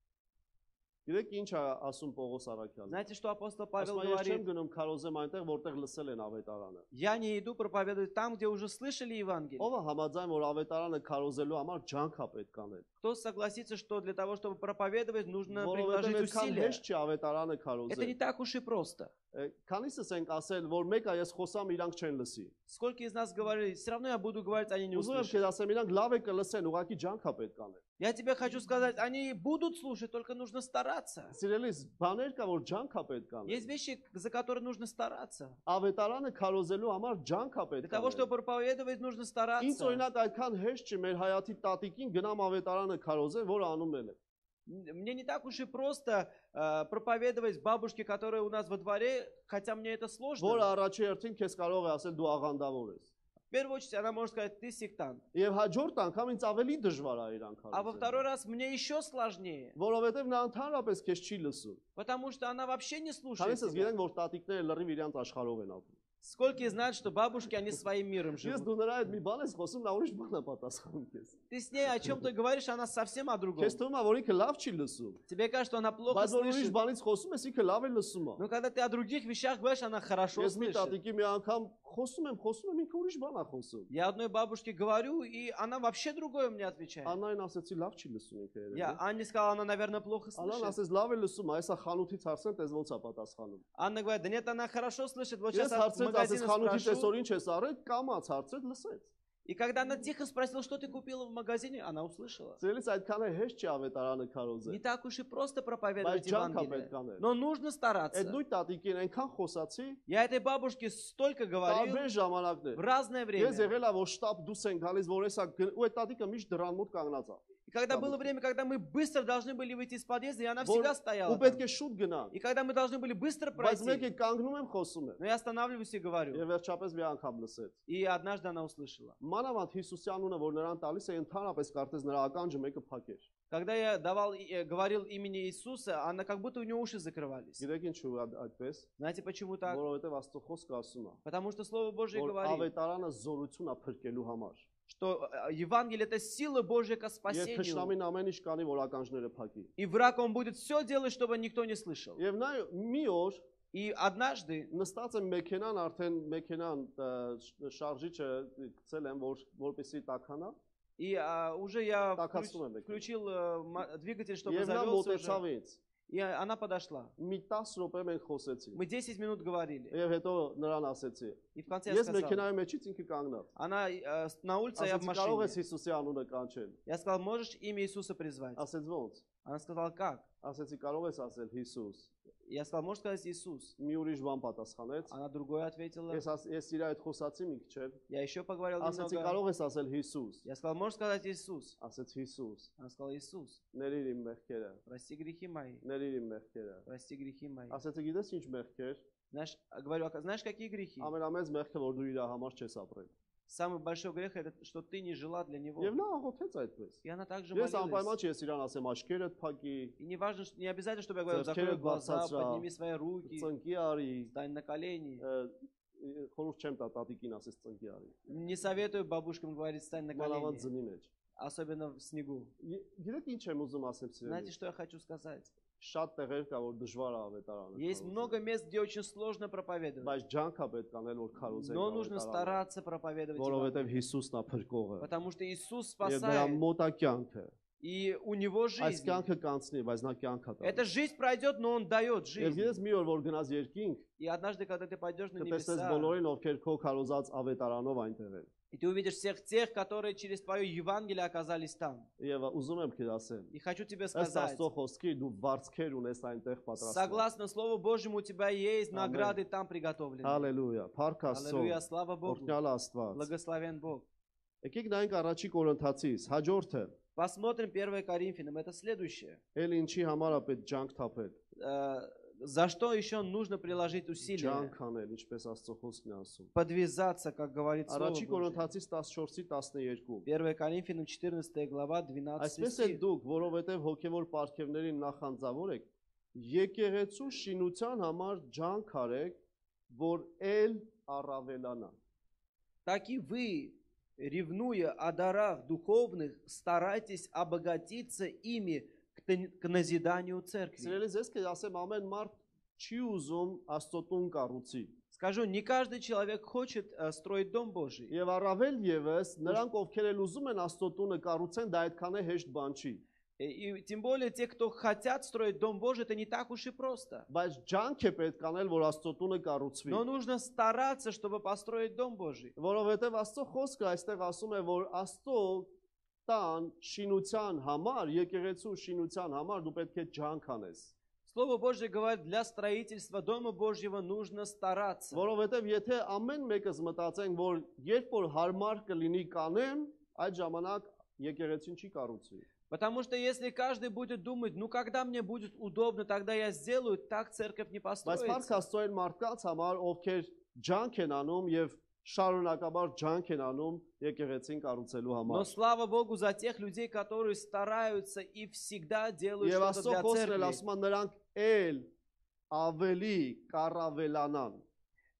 Speaker 1: Գիտեք ինչ է ասում Պողոս Արաքյալը։
Speaker 2: Знаете, что апостол
Speaker 1: Ասում
Speaker 2: Павел
Speaker 1: է, ես չեմ
Speaker 2: говорит?
Speaker 1: գնում քարոզեմ այնտեղ, որտեղ лысել են ավետարանը։
Speaker 2: Я не иду проповедовать там, где уже слышали Евангелие.
Speaker 1: Ո՞վ է համաձայն, որ ավետարանը քարոզելու համար ջանք է պետք անել։
Speaker 2: Кто согласится, что для того, чтобы проповедовать, нужно
Speaker 1: Որովհետև
Speaker 2: приложить
Speaker 1: այդքան
Speaker 2: усилия?
Speaker 1: հեշտ չի ավետարանը
Speaker 2: Это не
Speaker 1: քարոզել։
Speaker 2: так уж и просто.
Speaker 1: Քանիսս ենք ասել, որ մեկը ես խոսամ, իրանք չեն լսի։
Speaker 2: Сколько из нас говорили, все равно я буду говорить, они не
Speaker 1: Ուզում եմ
Speaker 2: услышат.
Speaker 1: քեզ ասեմ, իրանք լավ է կլսեն, ուղղակի ջանք է պետք անել։
Speaker 2: Я тебе хочу сказать, они будут слушать, только нужно стараться.
Speaker 1: Սիրելիս, բաներ կա, որ ջանք է պետք անել։
Speaker 2: Есть вещи, за которые нужно стараться.
Speaker 1: Ավետարանը քարոզելու համար ջանք է
Speaker 2: Для
Speaker 1: պետք
Speaker 2: того,
Speaker 1: անել։
Speaker 2: чтобы проповедовать, нужно
Speaker 1: Ինչ
Speaker 2: стараться.
Speaker 1: օրինակ այդքան հեշտ չի մեր հայացի տատիկին գնամ ավետարանը քարոզել, որ անում էլ է։
Speaker 2: Мне не так уж и просто проповедовать бабушке, которая у нас во дворе, хотя мне это
Speaker 1: Որ
Speaker 2: сложно.
Speaker 1: առաջի հերթին քեզ կարող է ասել дու աղանդավոր ես։
Speaker 2: В первую очередь она может сказать, ты сектант.
Speaker 1: Եվ հաջորդ անգամ ինձ ավելի дժվար է իրան
Speaker 2: А во
Speaker 1: քարոզել։
Speaker 2: второй раз мне еще сложнее.
Speaker 1: Որովհետև նա ընդհանրապես քեզ չի լսում։
Speaker 2: Потому что она вообще не слушает
Speaker 1: Քանիսս
Speaker 2: тебя.
Speaker 1: գիտեն, որ տատիկները լրիվ իրանց աշխարհով են ապրում։
Speaker 2: Сколько знают, что бабушки, они своим миром
Speaker 1: Ես
Speaker 2: живут.
Speaker 1: դու նրա հետ մի բան ես խոսում, նա ուրիշ бан է պատասխանում քեզ։
Speaker 2: Ты с ней о чем-то говоришь, она совсем о другом.
Speaker 1: Քեզ թվում է, որ ինքը լավ չի լսում,
Speaker 2: Тебе кажется, что она плохо
Speaker 1: բայց որ ուրիշ
Speaker 2: слышит.
Speaker 1: բանից խոսում ես, ինքը լավ է լսում է։
Speaker 2: Но когда ты о других вещах говоришь, она хорошо
Speaker 1: Ես մի
Speaker 2: слышит.
Speaker 1: տատիկի մի անգամ խոսում եմ, ինքը ուրիշ բան է խոսում։
Speaker 2: Я одной бабушке говорю, и она вообще другое мне отвечает.
Speaker 1: Աննային ասեցի лավ չի լսում ինքը
Speaker 2: Я
Speaker 1: երևի։
Speaker 2: Анне сказала, она, наверное, плохо
Speaker 1: Անան
Speaker 2: слышит.
Speaker 1: ասեց լավ է լսում, այսա խանութից հարցնեմ, տես ոնց է պատասխանում։
Speaker 2: Анна говорит, да нет, она хорошо слышит. Вот
Speaker 1: Ես
Speaker 2: сейчас от
Speaker 1: հարցրեց, ասեց
Speaker 2: магазина
Speaker 1: խանութից
Speaker 2: спрошу.
Speaker 1: այսօր ինչ ես արել, կամաց հարցրեց, լսեց։
Speaker 2: И когда она тихо спросила, что ты купила в магазине, она услышала.
Speaker 1: Ձերից այդքան է հեշտ չի ավետարանը քարոզել։
Speaker 2: Не так уж и просто проповедовать
Speaker 1: Բայց ջանք է
Speaker 2: Евангелие.
Speaker 1: պետք անել։
Speaker 2: Но нужно
Speaker 1: Այդ
Speaker 2: стараться.
Speaker 1: նույն տատիկին այնքան խոսացի,
Speaker 2: Я этой бабушке столько говорил
Speaker 1: տարբեր ժամանակներ։
Speaker 2: в разное
Speaker 1: Ես
Speaker 2: время.
Speaker 1: եղել է որ շտաբ դուս են գալիս, որ էսա ու այդ տատիկը միշտ դրան մոտ կանգնած է։
Speaker 2: И когда было время, когда мы быстро должны были выйти из подъезда, и она
Speaker 1: Որ
Speaker 2: всегда стояла
Speaker 1: ու
Speaker 2: там.
Speaker 1: պետք է շուտ գնան։
Speaker 2: И когда мы должны были быстро
Speaker 1: Բայց մեկ
Speaker 2: пройти,
Speaker 1: է կանգնում եմ խոսում եմ։
Speaker 2: но я останавливаюсь и говорю.
Speaker 1: Եվ վերջապես մի անգամ լսեց։
Speaker 2: И однажды она услышала.
Speaker 1: Մանավանդ Հիսուսի անունը, որ նրան տալիս է ընդհանրապես կարծես նրա ականջը մեկը փակեր։
Speaker 2: Когда я говорил имени Иисуса, она как будто у нее уши закрывались.
Speaker 1: Գիտեք ինչու այդպես,
Speaker 2: Знаете, почему так?
Speaker 1: որովհետև Աստծո խոսքը ասում է,
Speaker 2: Потому что Слово Божье
Speaker 1: որ
Speaker 2: говорит,
Speaker 1: ավետարանը զորություն է փրկելու համար։
Speaker 2: что Евангелие — это сила Божья ко
Speaker 1: Եվ
Speaker 2: спасению.
Speaker 1: թշնամին ամեն ինչ կանի, որ ականջները փակի։
Speaker 2: И враг, он будет все делать, чтобы никто не слышал.
Speaker 1: Եվ նա մի օր
Speaker 2: И однажды
Speaker 1: նստած եմ մեքենան, արդեն մեքենան շարժիչը գցել եմ, որպեսզի տաքանա։
Speaker 2: и уже я
Speaker 1: Տաքացնում եմ մեքենան։
Speaker 2: включил двигатель, чтобы
Speaker 1: Եվ նա
Speaker 2: завелся
Speaker 1: մոտեցավ
Speaker 2: уже.
Speaker 1: ինձ։
Speaker 2: И она подошла.
Speaker 1: Մի 10 րոպե մենք խոսեցինք։
Speaker 2: Мы 10 минут говорили.
Speaker 1: Եվ հետո նրան ասեցի.
Speaker 2: И в конце я
Speaker 1: Ես
Speaker 2: сказал,
Speaker 1: մեքենայի մեջից ինքը կանգնած։
Speaker 2: она на улице, а я в
Speaker 1: Ասեցի կարող ես
Speaker 2: машине.
Speaker 1: Հիսուսի անունը կանչել։
Speaker 2: Я сказал, можешь имя Иисуса призвать?
Speaker 1: Ասեց ոնց։
Speaker 2: Она сказала, как?
Speaker 1: Ասեցի կարող ես ասել Հիսուս։
Speaker 2: Я сказал, можешь сказать Иисус?
Speaker 1: Մի ուրիշ բան պատասխանեց։
Speaker 2: Она другое ответила.
Speaker 1: Ես իր այդ խոսացի մի քիչ։
Speaker 2: Я еще поговорил
Speaker 1: Ասեցի
Speaker 2: немного.
Speaker 1: կարող ես ասել Հիսուս։
Speaker 2: Я сказал, можешь сказать Иисус?
Speaker 1: Ասեց Հիսուս։
Speaker 2: Она сказала, Иисус,
Speaker 1: Ներիր իմ մեղքերը։
Speaker 2: прости грехи мои,
Speaker 1: Ներիր իմ մեղքերը։
Speaker 2: прости грехи мои.
Speaker 1: Ասեցի գիտես ինչ մեղքեր։
Speaker 2: Знаешь, говорю, знаешь, какие грехи?
Speaker 1: Ամենամեծ մեղքը որ դու իր համար չես ապրել։
Speaker 2: Самый большой грех — это что ты не жила для Него.
Speaker 1: Եվ նա աղոթեց այդպես։
Speaker 2: И она также
Speaker 1: Ես անպայման
Speaker 2: молилась.
Speaker 1: չի ես իրան ասեմ աշկերդ փակի,
Speaker 2: И не важно, не обязательно, чтобы я говорил,
Speaker 1: Зачем
Speaker 2: закрой глаза,
Speaker 1: бацаться?
Speaker 2: подними свои руки,
Speaker 1: ծնկի արի,
Speaker 2: встань на колени.
Speaker 1: խորհուրդ չեմ տա տատիկին ասես ծնկի արի։
Speaker 2: Не советую бабушкам говорить, встань на
Speaker 1: Մանավանդ
Speaker 2: колени,
Speaker 1: ձնի մեջ։
Speaker 2: особенно в снегу.
Speaker 1: Գիտեք ինչ եմ ուզում ասեմ
Speaker 2: Знаете,
Speaker 1: սիրելի։
Speaker 2: что я хочу сказать?
Speaker 1: Շատ տեղեր կա որ դժվար է ավետարանը։
Speaker 2: Есть много мест, где очень сложно проповедовать.
Speaker 1: Բայց ջանք է պետք անել որ քարոզենք։
Speaker 2: Но нужно стараться проповедовать
Speaker 1: Որովհետև
Speaker 2: Евангелие.
Speaker 1: Հիսուսն է փրկողը։
Speaker 2: Потому что Иисус
Speaker 1: Եվ նրա
Speaker 2: спасает.
Speaker 1: մոտա կյանքը։
Speaker 2: И у Него
Speaker 1: Այս
Speaker 2: жизнь.
Speaker 1: կյանքը կանցնի, բայց նա կյանք է տալիս։
Speaker 2: Эта жизнь пройдет, но Он дает
Speaker 1: Եվ
Speaker 2: жизнь.
Speaker 1: ես մի օր որ գնաս երկինք,
Speaker 2: И однажды, когда ты пойдешь на
Speaker 1: կտեսնես
Speaker 2: небеса,
Speaker 1: բոլորին ովքեր քո քարոզած ավետարանով այնտեղ են։
Speaker 2: и ты увидишь всех тех, которые через твое Евангелие оказались там.
Speaker 1: Եվ ուզում եմ քեզ ասեմ,
Speaker 2: И хочу тебе
Speaker 1: ըստ
Speaker 2: сказать,
Speaker 1: Աստծո խոսքի դու վարձքեր ունես այնտեղ պատրաստված։
Speaker 2: согласно Слову Божьему, у тебя есть
Speaker 1: Аминь.
Speaker 2: награды там приготовлены.
Speaker 1: Հալելույա, փառք Աստծո,
Speaker 2: Аллилуйя, слава Богу.
Speaker 1: օրհնյալ Աստված։
Speaker 2: Благословен Бог.
Speaker 1: Եկեք նայենք առաջի Կորինթացից, հաջորդը,
Speaker 2: Посмотрим 1 Коринфянам. Это следующее.
Speaker 1: ել ինչի համար է պետք ջանք թափել։
Speaker 2: За что еще нужно приложить усилия?
Speaker 1: Ջանք անել, ինչպես Աստծո խոսքն է ասում։
Speaker 2: Подвязаться, как говорит Слово
Speaker 1: Առաջի
Speaker 2: Божье.
Speaker 1: Կորինթացից 14-ի 12։
Speaker 2: 1 Коринфянам 14 глава 12
Speaker 1: Այսպես էլ
Speaker 2: стих.
Speaker 1: դուք, որովհետև հոգևոր պարգևներին նախանձավոր եք, եկեղեցու շինության համար ջանք արեք, որ ել առավելանա։
Speaker 2: Так и вы, ревнуя о дарах духовных, старайтесь обогатиться ими к назиданию церкви.
Speaker 1: Սիրելիս, ես քեզ ասեմ, ամեն մարդ չի ուզում Աստծո տուն կառուցի։
Speaker 2: Скажу, не каждый человек хочет строить Дом Божий.
Speaker 1: Եվ առավել եւս նրանք, ովքեր էլ ուզում են Աստծո տունը կառուցեն, դա այդքան է հեշտ բան չի։
Speaker 2: И тем более те, кто хотят строить Дом Божий, это не так уж и просто.
Speaker 1: Բայց ջանք է պետք անել, որ Աստծո տունը կառուցվի։
Speaker 2: Но нужно стараться, чтобы построить Дом Божий.
Speaker 1: Որովհետև Աստծո խոսքը այստեղ ասում է, որ Աստծո տան շինության համար, եկեղեցու շինության համար դու պետք է ջանք անես։
Speaker 2: Слово Божье говорит, для строительства Дома Божьего нужно стараться.
Speaker 1: Որովհետև եթե ամեն մեկս մտածենք, որ երբ որ հարմար կլինի կանեմ, այդ ժամանակ եկեղեցին չի կառուցվի։
Speaker 2: Потому что если каждый будет думать, ну когда мне будет удобно, тогда я сделаю, так церковь не
Speaker 1: Բայց
Speaker 2: построится.
Speaker 1: Փառք Աստծո այն մարդկանց համար, ովքեր ջանք են անում եւ շարունակաբար ջանք են անում եկեղեցին կառուցելու
Speaker 2: Но
Speaker 1: համար։
Speaker 2: слава Богу за тех людей, которые стараются и всегда делают
Speaker 1: Եվ
Speaker 2: что-то
Speaker 1: Աստծո
Speaker 2: для
Speaker 1: խոսքն էլ
Speaker 2: церкви.
Speaker 1: ասում է նրանք էլ ավելի կառավելանան։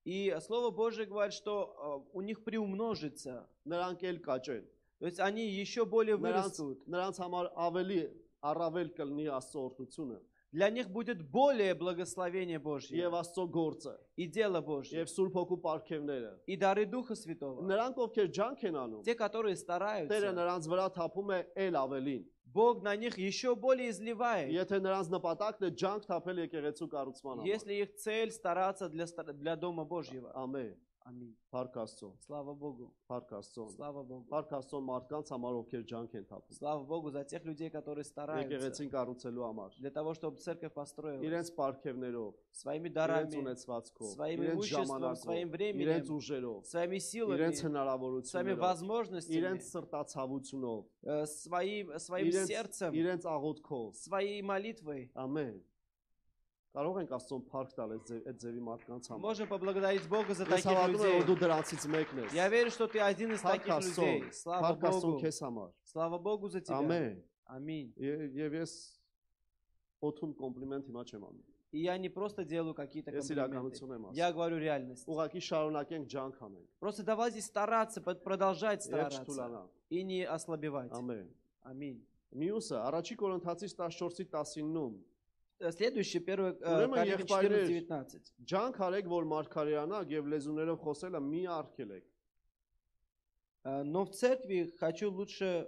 Speaker 2: И Слово Божие говорит, что у них приумножится.
Speaker 1: Նրանք էլ կաճեն։
Speaker 2: То есть они еще более
Speaker 1: Նրանց
Speaker 2: вырастут.
Speaker 1: նրանց համար ավելի առավել կլինի Աստծո օրհնությունը
Speaker 2: Для них будет более благословение Божье
Speaker 1: եւ Աստծո գործը
Speaker 2: и дело Божье,
Speaker 1: եւ Սուրբ Հոգու պարգևները։
Speaker 2: и дары Духа Святого.
Speaker 1: Նրանք ովքեր ջանք են անում,
Speaker 2: Те, которые
Speaker 1: Տերը
Speaker 2: стараются,
Speaker 1: նրանց վրա թափում է էլ ավելին։
Speaker 2: Бог на них еще более изливает.
Speaker 1: Եթե նրանց նպատակն է ջանք թափել եկեղեցու կառուցման համար։
Speaker 2: Если их цель стараться для Дома Божьего.
Speaker 1: Ամեն։
Speaker 2: Аминь.
Speaker 1: Փառք Աստծո։
Speaker 2: Слава Богу.
Speaker 1: Փառք Աստծո։
Speaker 2: Слава Богу.
Speaker 1: Փառք Աստծո մարդկանց համար ովքեր ջանք են թափում։
Speaker 2: Слава Богу за тех людей, которые стараются
Speaker 1: Եկեղեցին կառուցելու համար։
Speaker 2: для того, чтобы церковь построилась
Speaker 1: Իրենց պարգևներով,
Speaker 2: своими
Speaker 1: իրենց
Speaker 2: дарами,
Speaker 1: ունեցվածքով,
Speaker 2: своим
Speaker 1: իրենց
Speaker 2: имуществом, своим
Speaker 1: ժամանակով,
Speaker 2: временем,
Speaker 1: իրենց уժերով,
Speaker 2: своими
Speaker 1: իրենց
Speaker 2: силами, своими
Speaker 1: հնարավորություններով,
Speaker 2: возможностями,
Speaker 1: իրենց սրտացավությունով,
Speaker 2: своим сердцем,
Speaker 1: իրենց աղոթքով։
Speaker 2: своей молитвой.
Speaker 1: Ամեն։ Կարող ենք Աստծուն փառք տալ այդ ձևի մարդկանց համար։
Speaker 2: Можем поблагодарить Бога за
Speaker 1: Ես
Speaker 2: таких
Speaker 1: հավատում եմ, որ
Speaker 2: людей.
Speaker 1: դու дրանցից мեկն ես։
Speaker 2: Я верю, что ты один из
Speaker 1: Փառք
Speaker 2: таких людей.
Speaker 1: Աստծուն,
Speaker 2: Слава
Speaker 1: փառք Աստծուն
Speaker 2: Богу.
Speaker 1: քեզ համար։
Speaker 2: Слава Богу за тебя.
Speaker 1: Ամեն։
Speaker 2: Аминь.
Speaker 1: Եվ ես օթուն կոմպլիմենտ հիմա չեմ անում։
Speaker 2: И я не просто делаю какие-то
Speaker 1: Ես
Speaker 2: комплименты.
Speaker 1: իրականություն եմ ասում։
Speaker 2: Я говорю реальность.
Speaker 1: Ուղղակի շարունակենք ջանք անենք։
Speaker 2: Просто давайте стараться, продолжать
Speaker 1: Եվ
Speaker 2: стараться
Speaker 1: չթուլանալ։
Speaker 2: и не ослабевать.
Speaker 1: Ամեն։
Speaker 2: Аминь.
Speaker 1: Մյուսը առաջի Կորինթացիս 14-ի 19-ում
Speaker 2: Следующий, 1
Speaker 1: Ուրեմն
Speaker 2: Коринфянам
Speaker 1: եղբայրներ,
Speaker 2: 14:19.
Speaker 1: ջանք արեք, որ մարգարեանաք եւ լեզուներով խոսելը մի արգելեք։
Speaker 2: Но в церкви хочу лучше...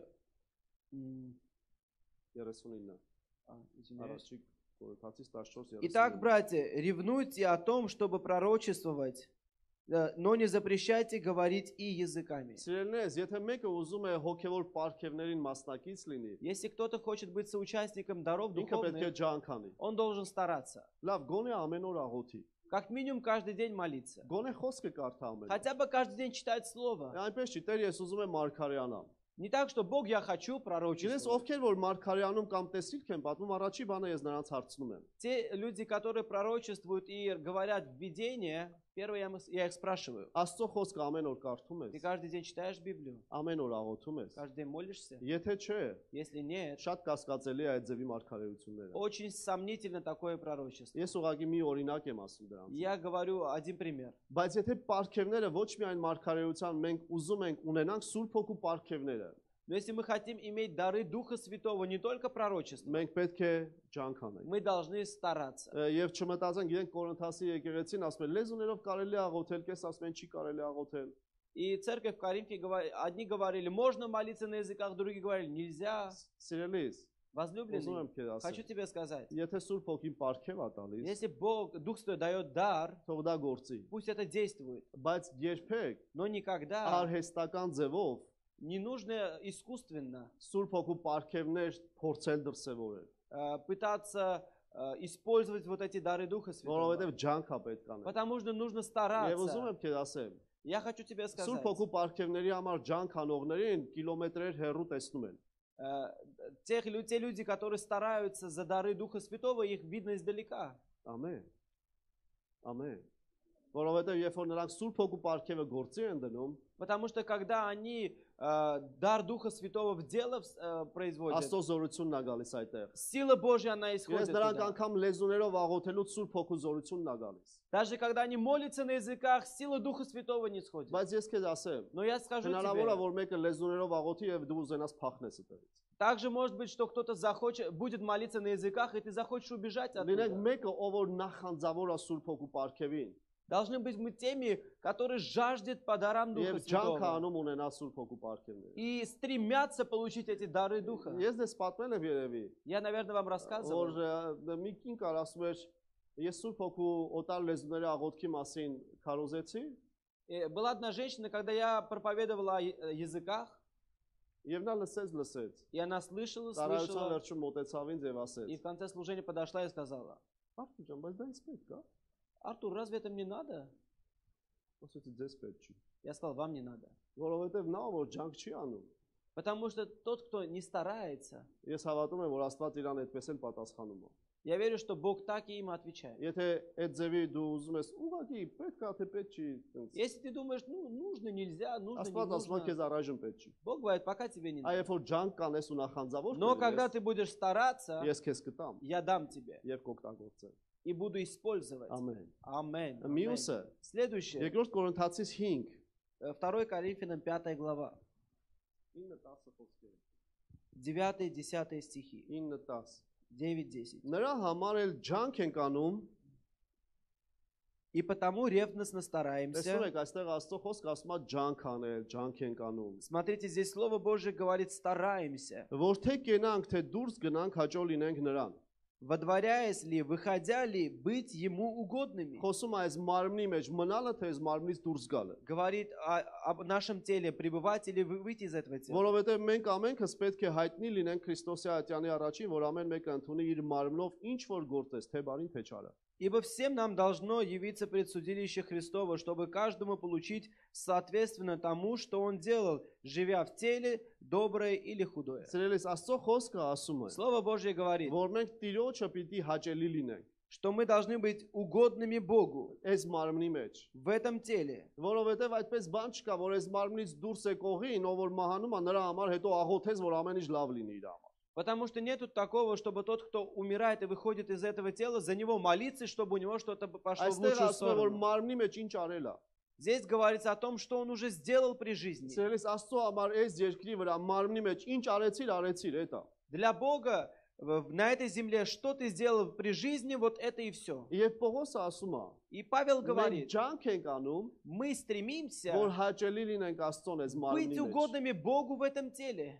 Speaker 1: 39
Speaker 2: извиняюсь.
Speaker 1: առաջի Կորինթացիս 14-39
Speaker 2: Итак, братья, ревнуйте о том, чтобы пророчествовать, но не запрещайте говорить и языками.
Speaker 1: Սիրելիներս, եթե մեկը ուզում է հոգևոր պարգևներին մասնակից լինի,
Speaker 2: Если кто-то хочет быть соучастником даров
Speaker 1: ինքը պետք է
Speaker 2: духовных,
Speaker 1: ջանք անի։
Speaker 2: он должен стараться.
Speaker 1: Լավ, գոնե ամեն օր աղոթի։
Speaker 2: Как минимум каждый день молиться.
Speaker 1: Գոնե խոսքը կարդա ամեն օր։
Speaker 2: Хотя бы каждый день читать Слово.
Speaker 1: Այնպես չի, Տեր, ես ուզում եմ մարգարեանամ։
Speaker 2: Не так, что Бог, я хочу
Speaker 1: Գիտես,
Speaker 2: пророчествовать.
Speaker 1: ովքեր որ մարգարեանում կամ տեսիլք են պատմում, առաջի բանը ես նրանց հարցնում եմ։
Speaker 2: Те люди, которые пророчествуют и говорят видение, первое я их спрашиваю.
Speaker 1: Աստծո խոսքը ամեն օր կարդում
Speaker 2: Ты
Speaker 1: ես,
Speaker 2: каждый день читаешь Библию?
Speaker 1: ամեն օր աղոթում ես։
Speaker 2: Каждый день молишься?
Speaker 1: Եթե չէ,
Speaker 2: Если нет,
Speaker 1: շատ կասկածելի է այդ ձևի մարգարեությունները։
Speaker 2: очень сомнительно такое пророчество.
Speaker 1: Ես ուղղակի մի օրինակ եմ ասում դրանց։
Speaker 2: Я говорю один пример.
Speaker 1: Բայց եթե պարգևները ոչ միայն մարգարեության մենք ուզում ենք ունենանք Սուրբ Հոգու պարգևները,
Speaker 2: Но если мы хотим иметь дары Духа Святого, не только пророчество,
Speaker 1: մենք պետք է ջանք անենք։
Speaker 2: мы должны стараться.
Speaker 1: Եվ չմտածենք, իրենք Կորինթոսի եկեղեցին ասում են, լեզուներով կարելի է աղոթել, կես ասում են չի կարելի աղոթել։
Speaker 2: И церковь в Коринфе, одни говорили, можно молиться на языках, другие говорили, нельзя.
Speaker 1: Սիրելիս, ուզում
Speaker 2: Возлюбленный,
Speaker 1: եմ քեզ
Speaker 2: хочу
Speaker 1: ասել,
Speaker 2: тебе сказать,
Speaker 1: եթե Սուրբ Հոգին պարգև է տալիս,
Speaker 2: если Бог, Дух Святой дает дар,
Speaker 1: թող դա գործի,
Speaker 2: пусть это действует,
Speaker 1: բայց երբեք
Speaker 2: но никогда
Speaker 1: արհեստական ձևով
Speaker 2: не нужно искусственно
Speaker 1: Սուրբ Հոգու պարգևներ փորձել դրսևորել,
Speaker 2: пытаться использовать вот эти дары Духа Святого.
Speaker 1: որովհետև ջանք է պետք անել։
Speaker 2: Потому что нужно
Speaker 1: Եվ ուզում
Speaker 2: стараться.
Speaker 1: եմ քեզ ասեմ,
Speaker 2: Я хочу тебе сказать,
Speaker 1: Սուրբ Հոգու պարգևների համար ջանք անողներին կիլոմետրեր հեռու տեսնում են։
Speaker 2: те люди, которые стараются за дары Духа Святого, их видно издалека.
Speaker 1: Ամեն։ Ամեն։ Որովհետև երբ որ նրանք Սուրբ Հոգու պարգևը գործի են դնում,
Speaker 2: Потому что когда они дар Духа Святого в дело производят,
Speaker 1: Աստծո զորությունն է գալիս այդտեղ։
Speaker 2: сила Божья, она
Speaker 1: Ես
Speaker 2: исходит
Speaker 1: նրանք
Speaker 2: туда.
Speaker 1: անգամ լեզուներով աղոթելուց Սուրբ Հոգու զորությունն է գալիս։
Speaker 2: Даже когда они молятся на языках, сила Духа Святого не сходит.
Speaker 1: Բայց ես քեզ ասեմ,
Speaker 2: Но я скажу
Speaker 1: հնարավոր է
Speaker 2: тебе,
Speaker 1: որ մեկը լեզուներով աղոթի եւ դու ուզենաս փախնես այդտեղից։
Speaker 2: также может быть, что кто-то будет молиться на языках, и ты захочешь убежать
Speaker 1: Լինենք
Speaker 2: оттуда.
Speaker 1: մեկը, ով որ նախանձավոր է Սուրբ Հոգու պարգևին,
Speaker 2: Должны быть мы теми, которые жаждут по дарам Духа
Speaker 1: եւ ջանք
Speaker 2: Святого
Speaker 1: անում ունենա Սուրբ Հոգու պարգևները։
Speaker 2: и стремятся получить эти дары Духа.
Speaker 1: Ես դες պատմել եմ երևի,
Speaker 2: Я, наверное, вам рассказывал.
Speaker 1: որ մի կին կար ասում էր, ես Սուրբ Հոգու օտար լեզուների աղոթքի մասին քարոզեցի,
Speaker 2: Была одна женщина, когда я проповедовала о языках,
Speaker 1: եւ նա լսեց,
Speaker 2: и она слышала,
Speaker 1: Տարայության
Speaker 2: слышала,
Speaker 1: վերջում մոտեցավ ինձ եւ
Speaker 2: и
Speaker 1: ասեց.
Speaker 2: в конце служения подошла и сказала,
Speaker 1: Արտուր ջան, բայց դա ինձ պետք է։
Speaker 2: Артур, разве это мне надо?
Speaker 1: Ասեցի ձեզ պետք չի։
Speaker 2: Я сказал, вам не надо.
Speaker 1: Որովհետեւ նա որ ջանք չի անում,
Speaker 2: Потому что тот, кто не старается,
Speaker 1: ես հավատում եմ, որ Աստված իրան այդպես էլ պատասխանում է։
Speaker 2: я верю, что Бог так и им отвечает.
Speaker 1: Եթե այդ ձևի դու ուզում ես ուղղակի պետք է թե պետք չի, տենց
Speaker 2: Если ты думаешь, ну, нужно, нельзя, нужно, не
Speaker 1: Աստված ասում է
Speaker 2: нужно,
Speaker 1: քեզ առայժմ պետք չի։
Speaker 2: Бог говорит, пока тебе не
Speaker 1: Այ
Speaker 2: надо.
Speaker 1: երբ որ ջանք կանես ու նախանձավոր
Speaker 2: Но когда
Speaker 1: ես,
Speaker 2: ты будешь стараться,
Speaker 1: ես քեզ կտամ
Speaker 2: я дам тебе.
Speaker 1: եւ կօգտագործեմ։
Speaker 2: и буду использовать.
Speaker 1: Ամեն։
Speaker 2: Ամեն.
Speaker 1: Մյուսը
Speaker 2: Следующее.
Speaker 1: 2 Կորինթացիս 5
Speaker 2: 2 Коринфянам 5 глава.
Speaker 1: 9-10 խոսքերը։
Speaker 2: 9-10 стихи.
Speaker 1: 9-10
Speaker 2: 9-10.
Speaker 1: Նրա համար էլ ջանք ենք անում,
Speaker 2: И потому ревностно
Speaker 1: տեսնում
Speaker 2: стараемся.
Speaker 1: եք, այստեղ Աստծո խոսքը ասում է ջանք անել, ջանք ենք անում։
Speaker 2: Смотрите, здесь Слово Божие говорит стараемся.
Speaker 1: Որ թե կենանք, թե դուրս գնանք, хաճո լինենք նրան։
Speaker 2: Водворяясь ли, выходя ли, быть Ему угодными.
Speaker 1: Խոսում է այս մարմնի մեջ մնալը, թե այս մարմնից դուրս գալը։
Speaker 2: Говорит об нашем теле, пребывать или выйти из этого тела.
Speaker 1: Որովհետև մենք ամենքս պետք է հայտնի լինենք Քրիստոսի ատյանի առաջին, որ ամեն մեկը ընդունի իր մարմնով ինչ որ գործես, թե բարին, թե չարը։
Speaker 2: Ибо всем нам должно явиться пред судилище Христово, чтобы каждому получить соответственно тому, что он делал, живя в теле, доброе или худое.
Speaker 1: Սիրելիս, Աստծո խոսքը ասում է,
Speaker 2: Слово Божье говорит,
Speaker 1: որ մենք Տիրոջը պիտի հաճելի լինենք
Speaker 2: что мы должны быть угодными Богу
Speaker 1: այս մարմնի մեջ։
Speaker 2: в этом теле.
Speaker 1: Որովհետև այդպես բան չկա, որ այս մարմնից դուրս եկողին, ով որ մահանում է, նրա համար հետո աղոթես, որ ամեն ինչ լավ լինի իր համար։
Speaker 2: Потому что нету такого, чтобы тот, кто умирает и выходит из этого тела, за него молиться, чтобы у него что-то пошло в
Speaker 1: Այստեղ
Speaker 2: лучшую
Speaker 1: ասում է, որ
Speaker 2: сторону.
Speaker 1: մարմնի մեջ ինչ արել է։
Speaker 2: Здесь говорится о том, что он уже сделал при жизни.
Speaker 1: Սիրելիս, Աստծո համար այս երկրի վրա մարմնի մեջ ինչ արեցիր, էտա։
Speaker 2: Для Бога на этой земле, что ты сделал при жизни, вот это и все.
Speaker 1: Եվ Պողոսը ասում է,
Speaker 2: И Павел
Speaker 1: մենք
Speaker 2: говорит,
Speaker 1: ջանք ենք անում,
Speaker 2: мы стремимся
Speaker 1: որ հաճելի լինենք Աստծոն այս մարմնի
Speaker 2: быть
Speaker 1: մեջ։
Speaker 2: угодными Богу в этом теле.